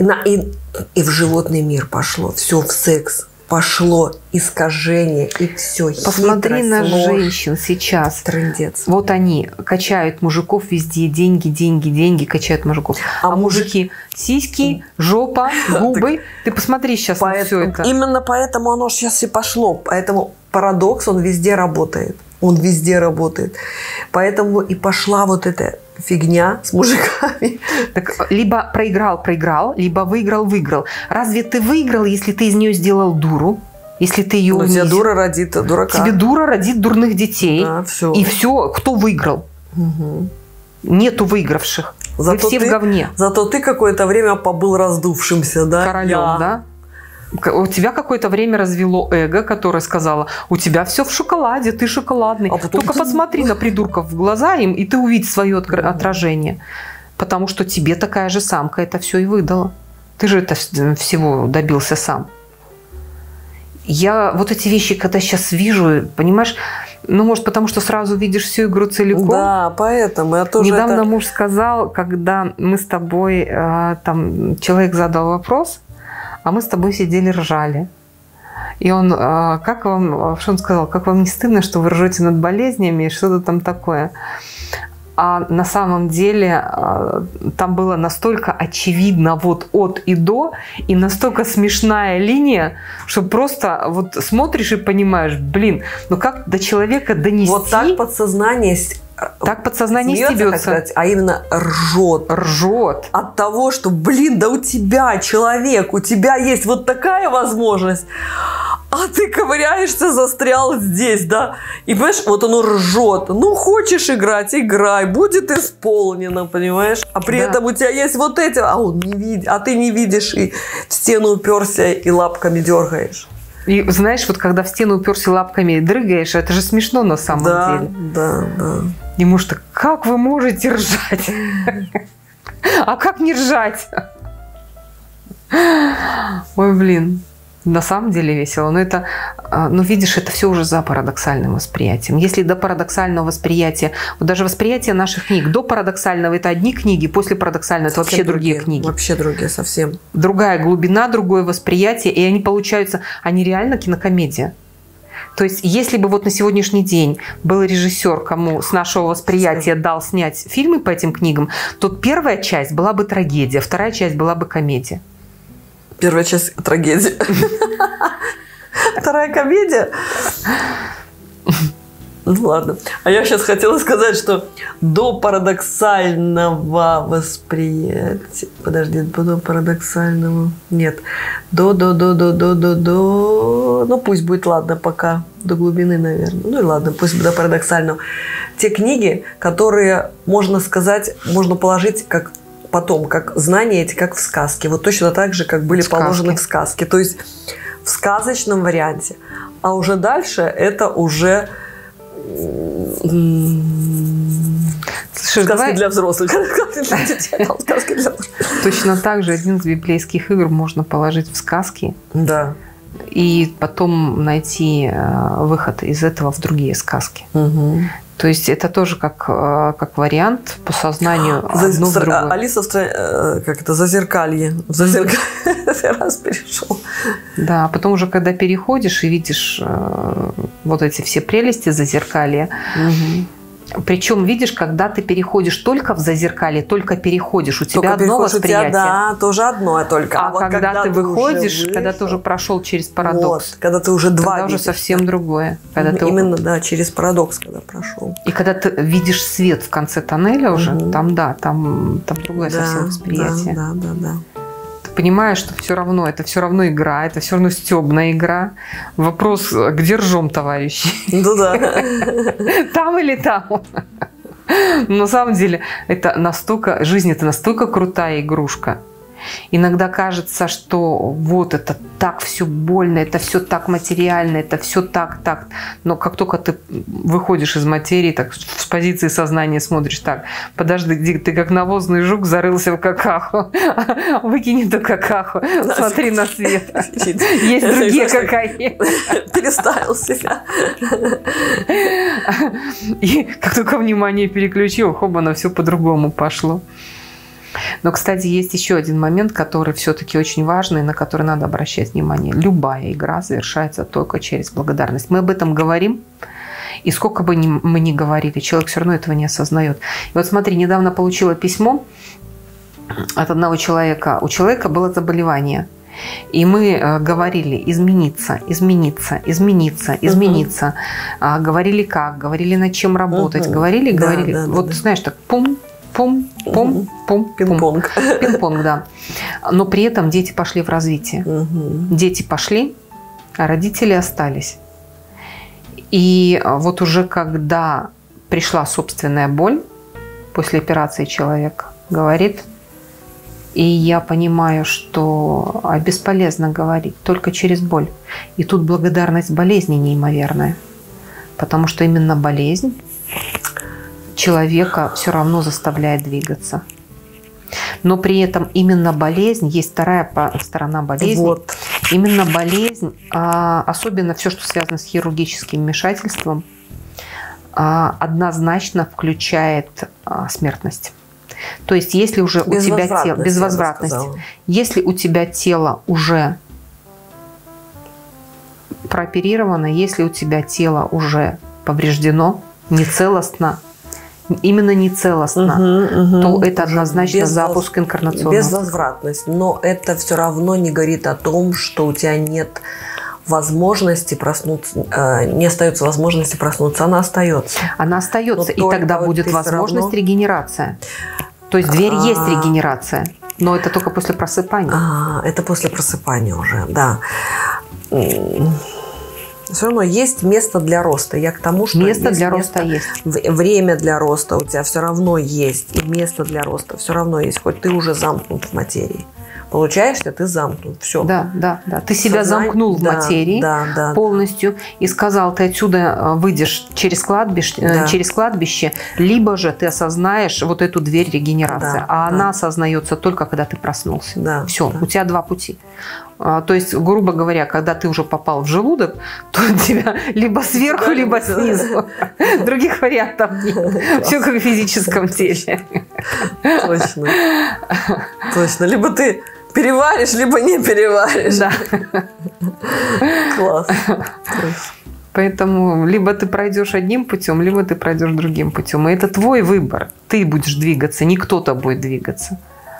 И в животный мир пошло. Все в секс. Пошло искажение и все. Посмотри на женщин сейчас. Трындец. Вот они качают мужиков везде. Деньги, деньги, деньги качают мужиков. А мужики сиськи, жопа, губы. Ты посмотри сейчас на все это. Именно поэтому оно сейчас и пошло. Поэтому парадокс, он везде работает. Он везде работает. Поэтому и пошла вот эта фигня с мужиками. Так, либо проиграл, либо выиграл. Разве ты выиграл, если ты из нее сделал дуру? Если ты ее унизил? Тебе дура родит дурака. Тебе дура родит дурных детей. Да, все. И все, кто выиграл? Угу. Нету выигравших. Вы все в говне. Зато ты какое-то время побыл раздувшимся, да? Королем, да? У тебя какое-то время развело эго, которое сказало: у тебя все в шоколаде, ты шоколадный. Только посмотри на придурков в глаза им, и ты увидишь свое отражение. Потому что тебе такая же самка это все и выдала. Ты же это всего добился сам. Я вот эти вещи, когда сейчас вижу, понимаешь, может, потому что сразу видишь всю игру целиком. Да, поэтому я тоже. Недавно муж сказал, когда мы с тобой, там человек задал вопрос, а мы с тобой сидели, ржали. И он, что он сказал, как вам не стыдно, что вы ржете над болезнями и что-то там такое. А на самом деле там было настолько очевидно вот от и до, и настолько смешная линия, что просто вот смотришь и понимаешь, как до человека донести. Вот так подсознание стебется. А именно ржет. Ржет. От того, что, да у тебя человек, у тебя есть вот такая возможность, а ты ковыряешься, застрял здесь, да? И, понимаешь, вот оно ржет. Хочешь играть, играй, будет исполнено, понимаешь? А при этом у тебя есть вот эти, а он не видит, а ты не видишь, и в стену уперся, и лапками дергаешь. И знаешь, вот когда в стену уперся лапками и дрыгаешь, это же смешно на самом деле. Да. И муж так: как вы можете ржать? А как не ржать? Ой, на самом деле весело. Но видишь, это все уже за парадоксальным восприятием. Если до парадоксального восприятия, вот даже восприятие наших книг, до парадоксального это одни книги, после парадоксального это вообще другие книги. Вообще другие совсем. Другая глубина, другое восприятие, и они получаются, они реально кинокомедия. То есть, если бы вот на сегодняшний день был режиссер, кому с нашего восприятия дал снять фильмы по этим книгам, то первая часть была бы трагедия, вторая часть была бы комедия. Первая часть – трагедия. Вторая комедия. Ну ладно. А я сейчас хотела сказать, что до парадоксального восприятия... Подожди, до парадоксального... Нет. До... Ну пусть будет, ладно, пока. До глубины, наверное. Ну и ладно, пусть до парадоксального. Те книги, которые, можно сказать, можно положить как потом, как знания эти, как в сказке. Вот точно так же, как были положены в сказке. То есть в сказочном варианте. А уже дальше это уже... Сказки для взрослых. Точно так же один из библейских игр можно положить в сказки. Да. И потом найти выход из этого в другие сказки. Угу. То есть это тоже как вариант по сознанию одно в другое. Алиса как это, зазеркалье. В зазеркалье раз перешел. Да, потом уже когда переходишь и видишь вот эти все прелести зазеркалья, причем видишь, когда ты переходишь только в зазеркалье, только переходишь, у тебя одно восприятие. Да, тоже одно только. А вот когда ты выходишь, когда ты уже прошел через парадокс, вот, когда ты уже два видишь, уже совсем другое. Когда именно, да, через парадокс, когда прошел. И когда ты видишь свет в конце тоннеля уже, там другое совсем восприятие. Да. Понимаешь, что все равно, это все равно игра, это все равно стёбная игра. Вопрос, где ржем, товарищи? Ну да. Там или там? На самом деле, жизнь это настолько крутая игрушка. Иногда кажется, что вот это так все больно, это все так материально, это все так. Но как только ты выходишь из материи, так с позиции сознания смотришь так, подожди, ты как навозный жук зарылся в какаху, выкинь эту какаху, смотри на свет. Есть другие какахи. Переставил себя. И как только внимание переключил, хоп, оно все по-другому пошло. Но, кстати, есть еще один момент, который все-таки очень важный, на который надо обращать внимание. Любая игра завершается только через благодарность. Мы об этом говорим, и сколько бы мы ни говорили, человек все равно этого не осознает. И вот смотри, недавно получила письмо от одного человека. У человека было заболевание. И мы говорили измениться. Говорили как, говорили над чем работать. Говорили. Вот знаешь, так пум-пум. Пинг-понг. Пинг-понг, да. Но при этом дети пошли в развитие. Дети пошли, а родители остались. И вот уже когда пришла собственная боль после операции, человек говорит, и я понимаю, что бесполезно говорить, только через боль. И тут благодарность болезни неимоверная. Потому что именно болезнь человека все равно заставляет двигаться. Но при этом именно болезнь, есть вторая сторона болезни. Вот. Именно болезнь, особенно все, что связано с хирургическим вмешательством, однозначно включает смертность. То есть, если уже у тебя тело... Безвозвратность. Если у тебя тело уже прооперировано, если у тебя тело уже повреждено, нецелостно, именно нецелостно, то это однозначно запуск инкарнационного. Безвозвратность. Но это все равно не говорит о том, что у тебя нет возможности проснуться, не остается возможности проснуться. Она остается. Она остается, и тогда будет возможность регенерация. То есть дверь есть регенерация, но это только после просыпания. Это после просыпания уже, да. Все равно есть место для роста. Я к тому, что место для роста есть. Время для роста у тебя все равно есть. И место для роста все равно есть. Хоть ты уже замкнут в материи. Получаешься, ты замкнут. Все. Да. Ты себя замкнул в материи полностью и сказал, ты отсюда выйдешь через кладбище, либо же ты осознаешь вот эту дверь регенерации. Она осознается только, когда ты проснулся. Все, у тебя два пути. То есть, грубо говоря, когда ты уже попал в желудок, то у тебя либо сверху, либо снизу. Других вариантов нет. Все как в физическом теле. Точно. Либо ты переваришь, либо не переваришь. Да. Класс. Поэтому либо ты пройдешь одним путем, либо ты пройдешь другим путем. И это твой выбор. Ты будешь двигаться, не кто-то будет двигаться.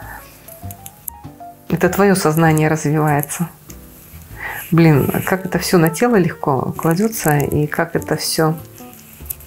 Это твое сознание развивается. Блин, как это все на тело легко кладется, и как это все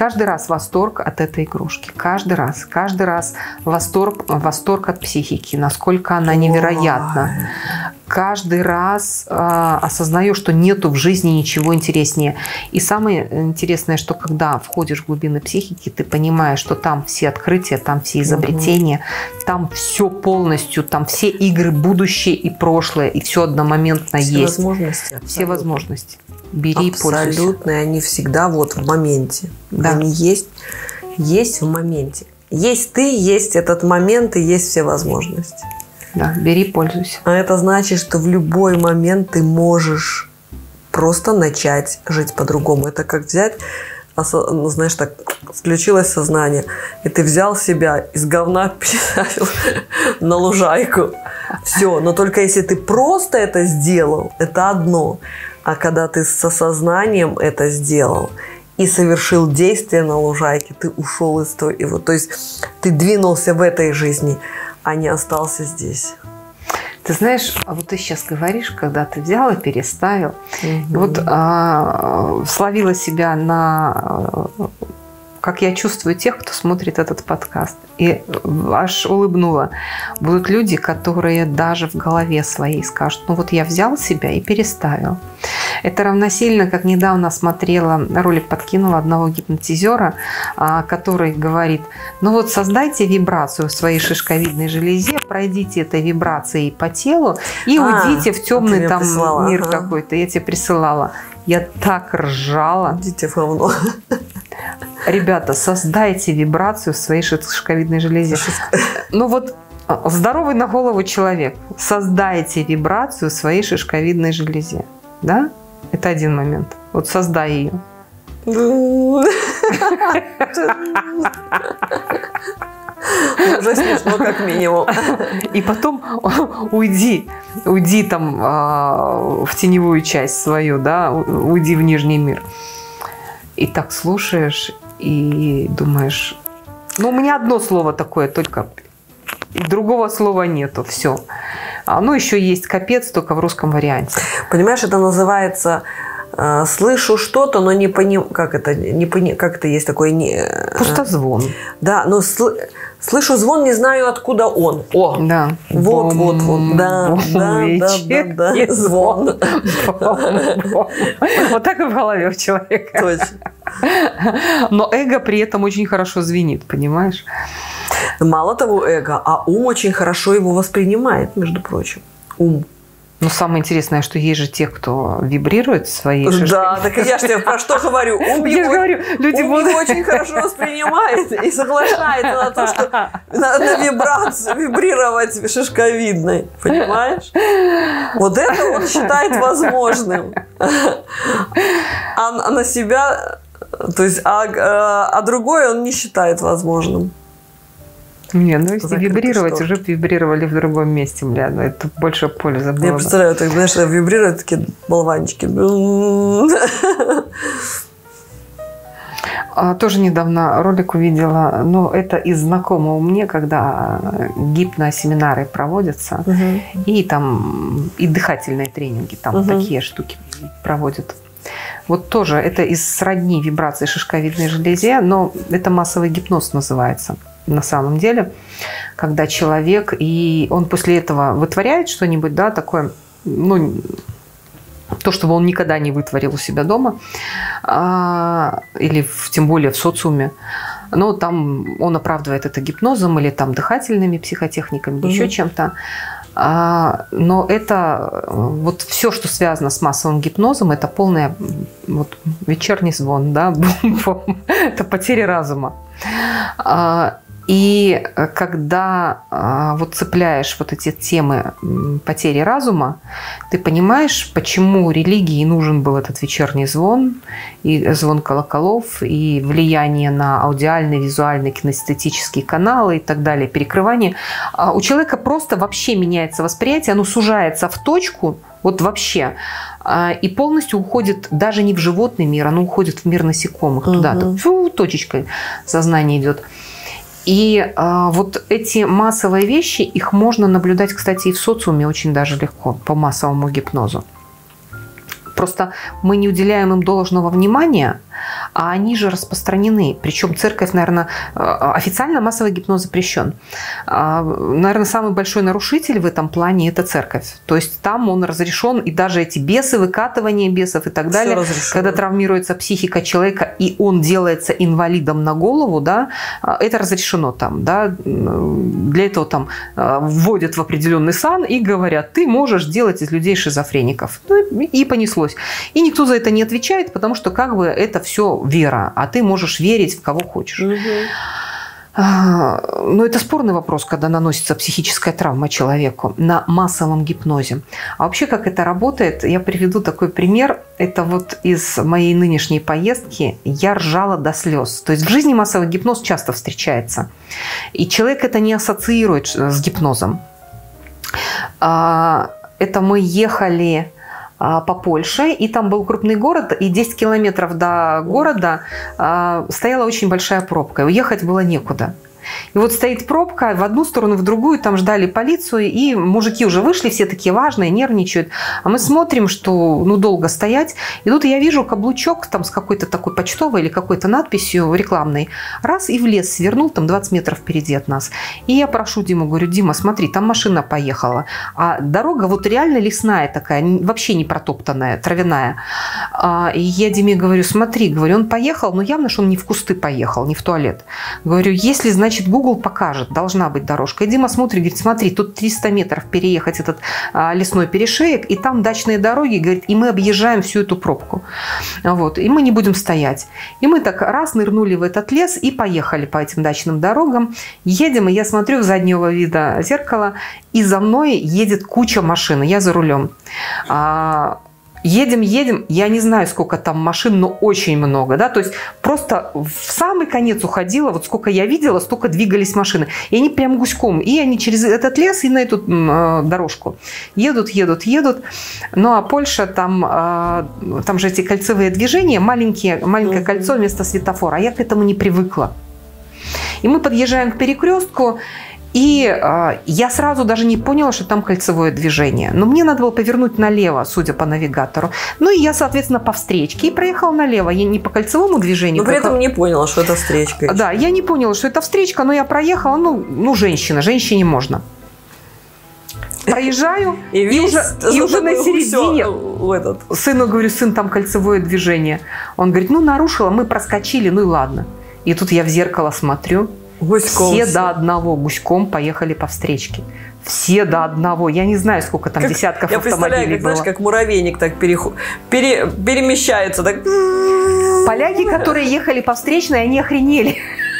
каждый раз восторг от этой игрушки. Каждый раз восторг от психики, насколько она невероятна. Каждый раз осознаю, что нету в жизни ничего интереснее. И самое интересное, что когда входишь в глубины психики, ты понимаешь, что там все открытия, там все изобретения, там все полностью, там все игры будущее и прошлое, и все одномоментно все есть. Возможности, все возможности. Бери и пользуйся. Абсолютно, они всегда вот в моменте. Да. Они есть в моменте. Есть ты, есть этот момент и есть все возможности. Да, бери, пользуйся. А это значит, что в любой момент ты можешь просто начать жить по-другому. Это как взять, ну, знаешь, так включилось сознание, и ты взял себя из говна, переставил на лужайку. Все, но только если ты просто это сделал, это одно. А когда ты с осознанием это сделал и совершил действие на лужайке, ты ушел из той. И вот, то есть ты двинулся в этой жизни, а не остался здесь. Ты знаешь, а вот ты сейчас говоришь, когда ты взял и переставил, и вот словила себя на, как я чувствую тех, кто смотрит этот подкаст, и аж улыбнула. Будут люди, которые даже в голове своей скажут, ну вот я взял себя и переставил. Это равносильно, как недавно смотрела, ролик подкинула одного гипнотизера, который говорит, ну вот создайте вибрацию в своей шишковидной железе, пройдите этой вибрацией по телу и уйдите в темный там мир какой-то. Я тебе присылала. Я так ржала. Идите в говно. Ребята, создайте вибрацию в своей шишковидной железе. Ну вот здоровый на голову человек. Создайте вибрацию в своей шишковидной железе. Да? Это один момент. Вот создай ее. Уже смешно, как минимум. И потом уйди там в теневую часть свою, да, уйди в нижний мир. И так слушаешь и думаешь, ну, у меня одно слово такое, только другого слова нету, все. Оно еще есть капец, только в русском варианте. Понимаешь, это называется слышу что-то, но не понимаю, как это есть такое... Пустозвон. Да, но слышу звон, не знаю, откуда он. О, да. Вот, да, звон. Вот так и в голове у человека. Точно. Но эго при этом очень хорошо звенит, понимаешь? Мало того эго, а ум очень хорошо его воспринимает, между прочим. Ум. Но самое интересное, что есть же те, кто вибрирует своей шишкой. Да, так я же тебе про что говорю. Ум его очень хорошо воспринимает и соглашается на то, что на вибрацию, вибрировать шишковидной. Понимаешь? Вот это он считает возможным. А на себя, то есть, а другое он не считает возможным. Не, ну если вибрировать, уже вибрировали в другом месте, бля, но это больше пользы было. Я представляю, так, знаешь, вибрируют такие болванчики. Тоже недавно ролик увидела, но это из знакомого мне, когда гипносеминары проводятся, и там и дыхательные тренинги, там такие штуки проводят. Вот тоже это из сродни вибрации шишковидной железе, но это массовый гипноз называется. На самом деле, когда человек, и он после этого вытворяет что-нибудь, да, такое, ну, то, что он никогда не вытворил у себя дома, или тем более в социуме, но там он оправдывает это гипнозом или там дыхательными психотехниками, еще чем-то. Но это вот все, что связано с массовым гипнозом, это полный вот, вечерний звон, да, бум-бум. Это потеря разума. И когда вот цепляешь вот эти темы потери разума, ты понимаешь, почему религии нужен был этот вечерний звон, и звон колоколов, и влияние на аудиальные, визуальные, кинестетические каналы и так далее, перекрывание. У человека просто вообще меняется восприятие, оно сужается в точку, вот вообще, и полностью уходит даже не в животный мир, оно уходит в мир насекомых, туда-то, точечкой сознание идет. И вот эти массовые вещи, их можно наблюдать, кстати, и в социуме очень даже легко по массовому гипнозу. Просто мы не уделяем им должного внимания, а они же распространены. Причем церковь, наверное, официально массовый гипноз запрещен. Наверное, самый большой нарушитель в этом плане – это церковь. То есть там он разрешен, и даже эти бесы, выкатывание бесов и так далее, когда травмируется психика человека, и он делается инвалидом на голову, да, это разрешено там. Да. Для этого там вводят в определенный сан и говорят, ты можешь делать из людей шизофреников. Ну, и понеслось. И никто за это не отвечает, потому что как бы это все вера, а ты можешь верить в кого хочешь. Но это спорный вопрос, когда наносится психическая травма человеку на массовом гипнозе. А вообще, как это работает, я приведу такой пример. Это вот из моей нынешней поездки я ржала до слез. То есть в жизни массовый гипноз часто встречается. И человек это не ассоциирует с гипнозом. Это мы ехали по Польше, и там был крупный город, и 10 километров до города стояла очень большая пробка, и уехать было некуда. И вот стоит пробка в одну сторону, в другую, там ждали полицию, и мужики уже вышли, все такие важные, нервничают. А мы смотрим, что долго стоять. И тут я вижу каблучок там с какой-то такой почтовой или какой-то надписью рекламной. Раз и в лес свернул, там 20 метров впереди от нас. И я прошу Диму, говорю, Дима, смотри, там машина поехала. А дорога вот реально лесная такая, вообще не протоптанная, травяная. И я Диме говорю, смотри, говорю, он поехал, но явно, что он не в кусты поехал, не в туалет. Говорю, если, значит, Google покажет, должна быть дорожка. И Дима смотрит, говорит, смотри, тут 300 метров переехать этот лесной перешеек, и там дачные дороги, говорит, и мы объезжаем всю эту пробку. Вот, и мы не будем стоять. И мы так раз нырнули в этот лес и поехали по этим дачным дорогам. Едем, и я смотрю в заднего вида зеркало, и за мной едет куча машин, я за рулем. Едем, я не знаю, сколько там машин, но очень много, да, то есть просто в самый конец уходила, вот сколько я видела, столько двигались машины, и они прям гуськом, и они через этот лес и на эту дорожку едут, ну а Польша, там же эти кольцевые движения, маленькое кольцо вместо светофора, а я к этому не привыкла. И мы подъезжаем к перекрестку, и я сразу даже не поняла, что там кольцевое движение. Но мне надо было повернуть налево, судя по навигатору. Ну и я, соответственно, по встречке и проехала налево. Я не по кольцевому движению. Но при этом не поняла, что это встречка. Да, я не поняла, что это встречка, но я проехала. Женщине можно. Проезжаю, и уже на середине сыну говорю, сын, там кольцевое движение. Он говорит, нарушила, мы проскочили, ну и ладно. И тут я в зеркало смотрю. Все до одного гуськом поехали по встречке. Все до одного. Я не знаю, сколько там десятков автомобилей было. Знаешь, как муравейник так перемещается. Так. Поляки, которые ехали по встречной, они охренели.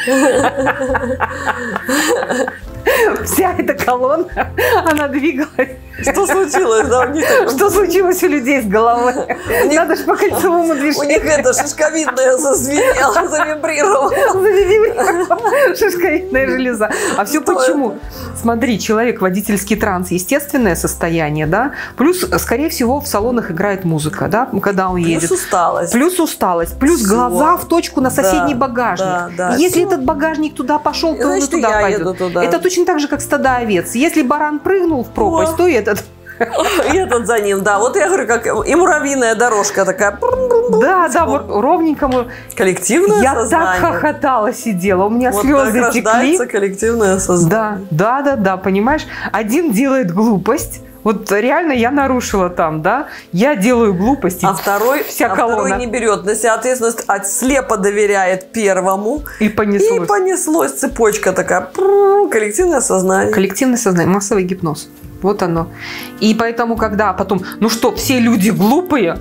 Вся эта колонна, она двигалась. Что случилось? Да, что случилось у людей с головой? Надо же по кольцевому движению. У них это шишковидная зазвенела, завибрировала. Шишковидная железа. А все почему? Смотри, человек, водительский транс, естественное состояние, да? Плюс, скорее всего, в салонах играет музыка, да? Когда он едет. Плюс усталость. Плюс глаза в точку на соседний багажник. Если этот багажник туда пошел, то он и туда пойдет. Это точно так же, как стадо овец. Если баран прыгнул в пропасть, то и этот. И этот за ним, да. Вот я говорю, как и муравьиная дорожка такая. Да, вот ровненько. Коллективное сознание. Я так хохотала, сидела, у меня слезы текли. Рождается коллективное сознание. Да, понимаешь? Один делает глупость. Вот реально я нарушила там, да? Я делаю глупости. А второй не берет на себя ответственность, а слепо доверяет первому. И понеслось. И понеслось. Цепочка такая. Коллективное сознание. Коллективное сознание. Массовый гипноз. Вот оно. И поэтому, когда потом, все люди глупые,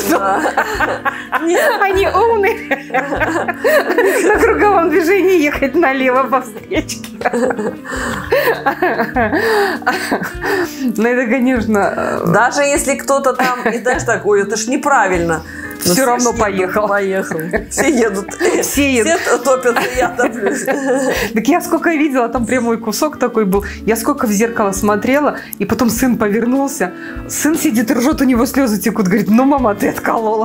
они умные, на круговом движении ехать налево по встречке. Ну, это, конечно... Даже если кто-то там, и знаешь, так, ой, это ж неправильно. Все равно поехал. Все едут. Все топятся, я топлюсь. Так я сколько видела, там прямой кусок такой был. Я сколько в зеркало смотрела, и потом сын повернулся. Сын сидит и ржет, у него слезы текут. Говорит, мама, ты отколола.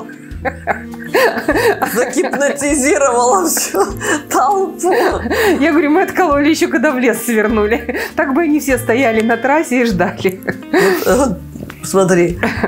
Загипнотизировала всю толпу. Я говорю, мы откололи еще, когда в лес свернули. Так бы они все стояли на трассе и ждали. Смотри.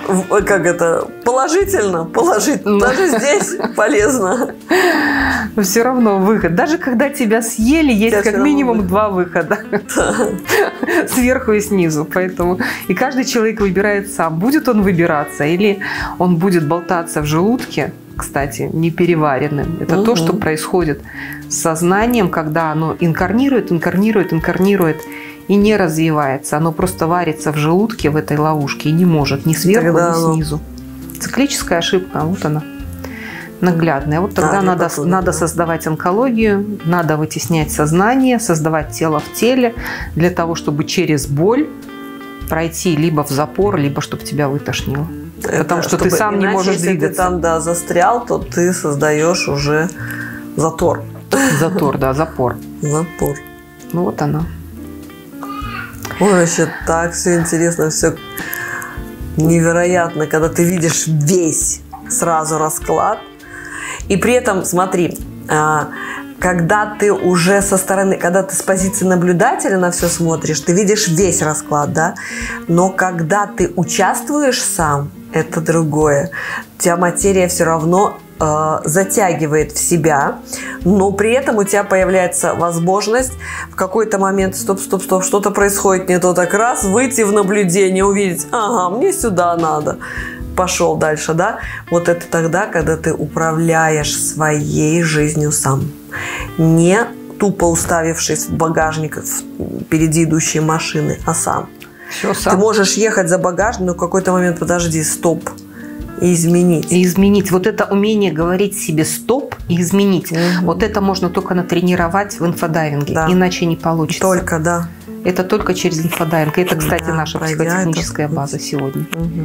как это, положительно. Даже здесь полезно. Но все равно выход. Даже когда тебя съели, есть как минимум 2 выхода. Сверху и снизу. Поэтому и каждый человек выбирает сам, будет он выбираться или он будет болтаться в желудке, кстати, не переваренным. Это то, что происходит с сознанием, когда оно инкарнирует и не развивается. Оно просто варится в желудке в этой ловушке и не может ни сверху, ни снизу. Циклическая ошибка, вот она, наглядная. Вот тогда надо создавать онкологию, надо вытеснять сознание, создавать тело в теле для того, чтобы через боль пройти либо в запор, либо чтобы тебя вытошнило. Потому что ты сам не можешь двигаться. Если ты там застрял, то ты создаешь уже затор. Затор, да, запор. Запор. Ну вот она. Ой, вообще так все интересно, все невероятно, когда ты видишь весь сразу расклад. И при этом, смотри, когда ты уже со стороны, когда ты с позиции наблюдателя на все смотришь, ты видишь весь расклад, да? Но когда ты участвуешь сам, это другое. Тебя материя все равно затягивает в себя, но при этом у тебя появляется возможность в какой-то момент стоп, что-то происходит не то, так раз, выйти в наблюдение, увидеть, ага, мне сюда надо, пошел дальше, да? Вот это тогда, когда ты управляешь своей жизнью сам, не тупо уставившись в багажник впереди идущей машины, а сам. Все сам. Ты можешь ехать за багажник, но в какой-то момент подожди, стоп. И изменить. И изменить. Вот это умение говорить себе стоп и изменить. Вот это можно только натренировать в инфодайвинге. Да. Иначе не получится. Только, да. Это только через инфодайвинг. Это, кстати, наша психотехническая база сегодня.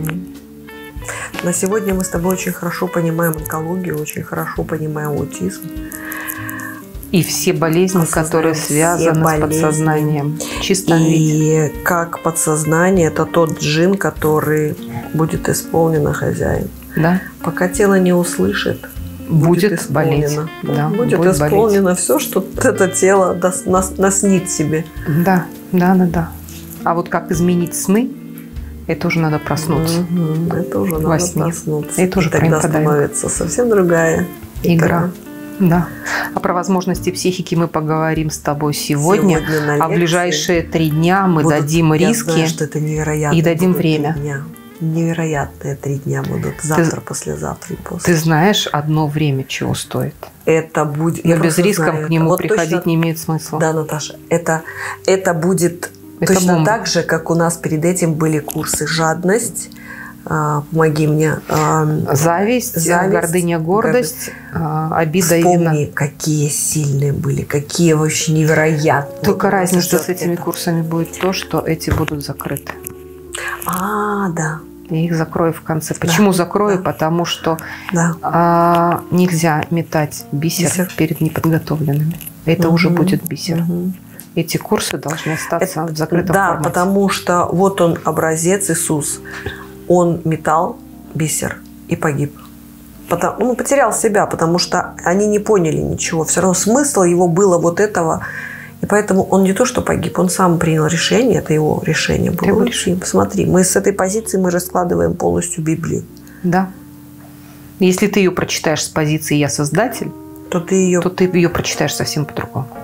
На сегодня мы с тобой очень хорошо понимаем онкологию, очень хорошо понимаем аутизм. И все болезни, которые связаны с подсознанием. Чисто и как подсознание – это тот джин, который будет исполнен хозяин. Да. Пока тело не услышит, будет исполнено. Да, будет исполнено все, что это тело наснит себе. Да. А вот как изменить сны, это уже надо проснуться. Это уже надо проснуться. Это уже тогда становится совсем другая игра. Да. А про возможности психики мы поговорим с тобой сегодня. А в ближайшие 3 дня мы дадим риски. Я знаю, что это невероятно. И дадим время. Невероятные 3 дня будут. Завтра, послезавтра и после. Ты знаешь, одно время чего стоит? Это будет... Но без рисков к нему приходить не имеет смысла. Да, Наташа. Это будет точно так же, как у нас перед этим были курсы «Жадность», помоги мне. Зависть, гордыня, гордость, обида. Вспомни, какие сильные были, какие вообще невероятные. Только разница с этими курсами будет то, что эти будут закрыты. Да. Я их закрою в конце. Почему закрою? Да. Потому что нельзя метать бисер перед неподготовленными. Это уже будет бисер. Эти курсы должны остаться в закрытом формате. Да, потому что вот он образец Иисус. Он метал бисер и погиб. Потерял себя, потому что они не поняли ничего. Все равно смысл его было вот этого. И поэтому он не то, что погиб, он сам принял решение. Это его решение было. Посмотри, мы с этой позиции мы раскладываем полностью Библию. Да. Если ты ее прочитаешь с позиции «Я создатель», то ты ее прочитаешь совсем по-другому.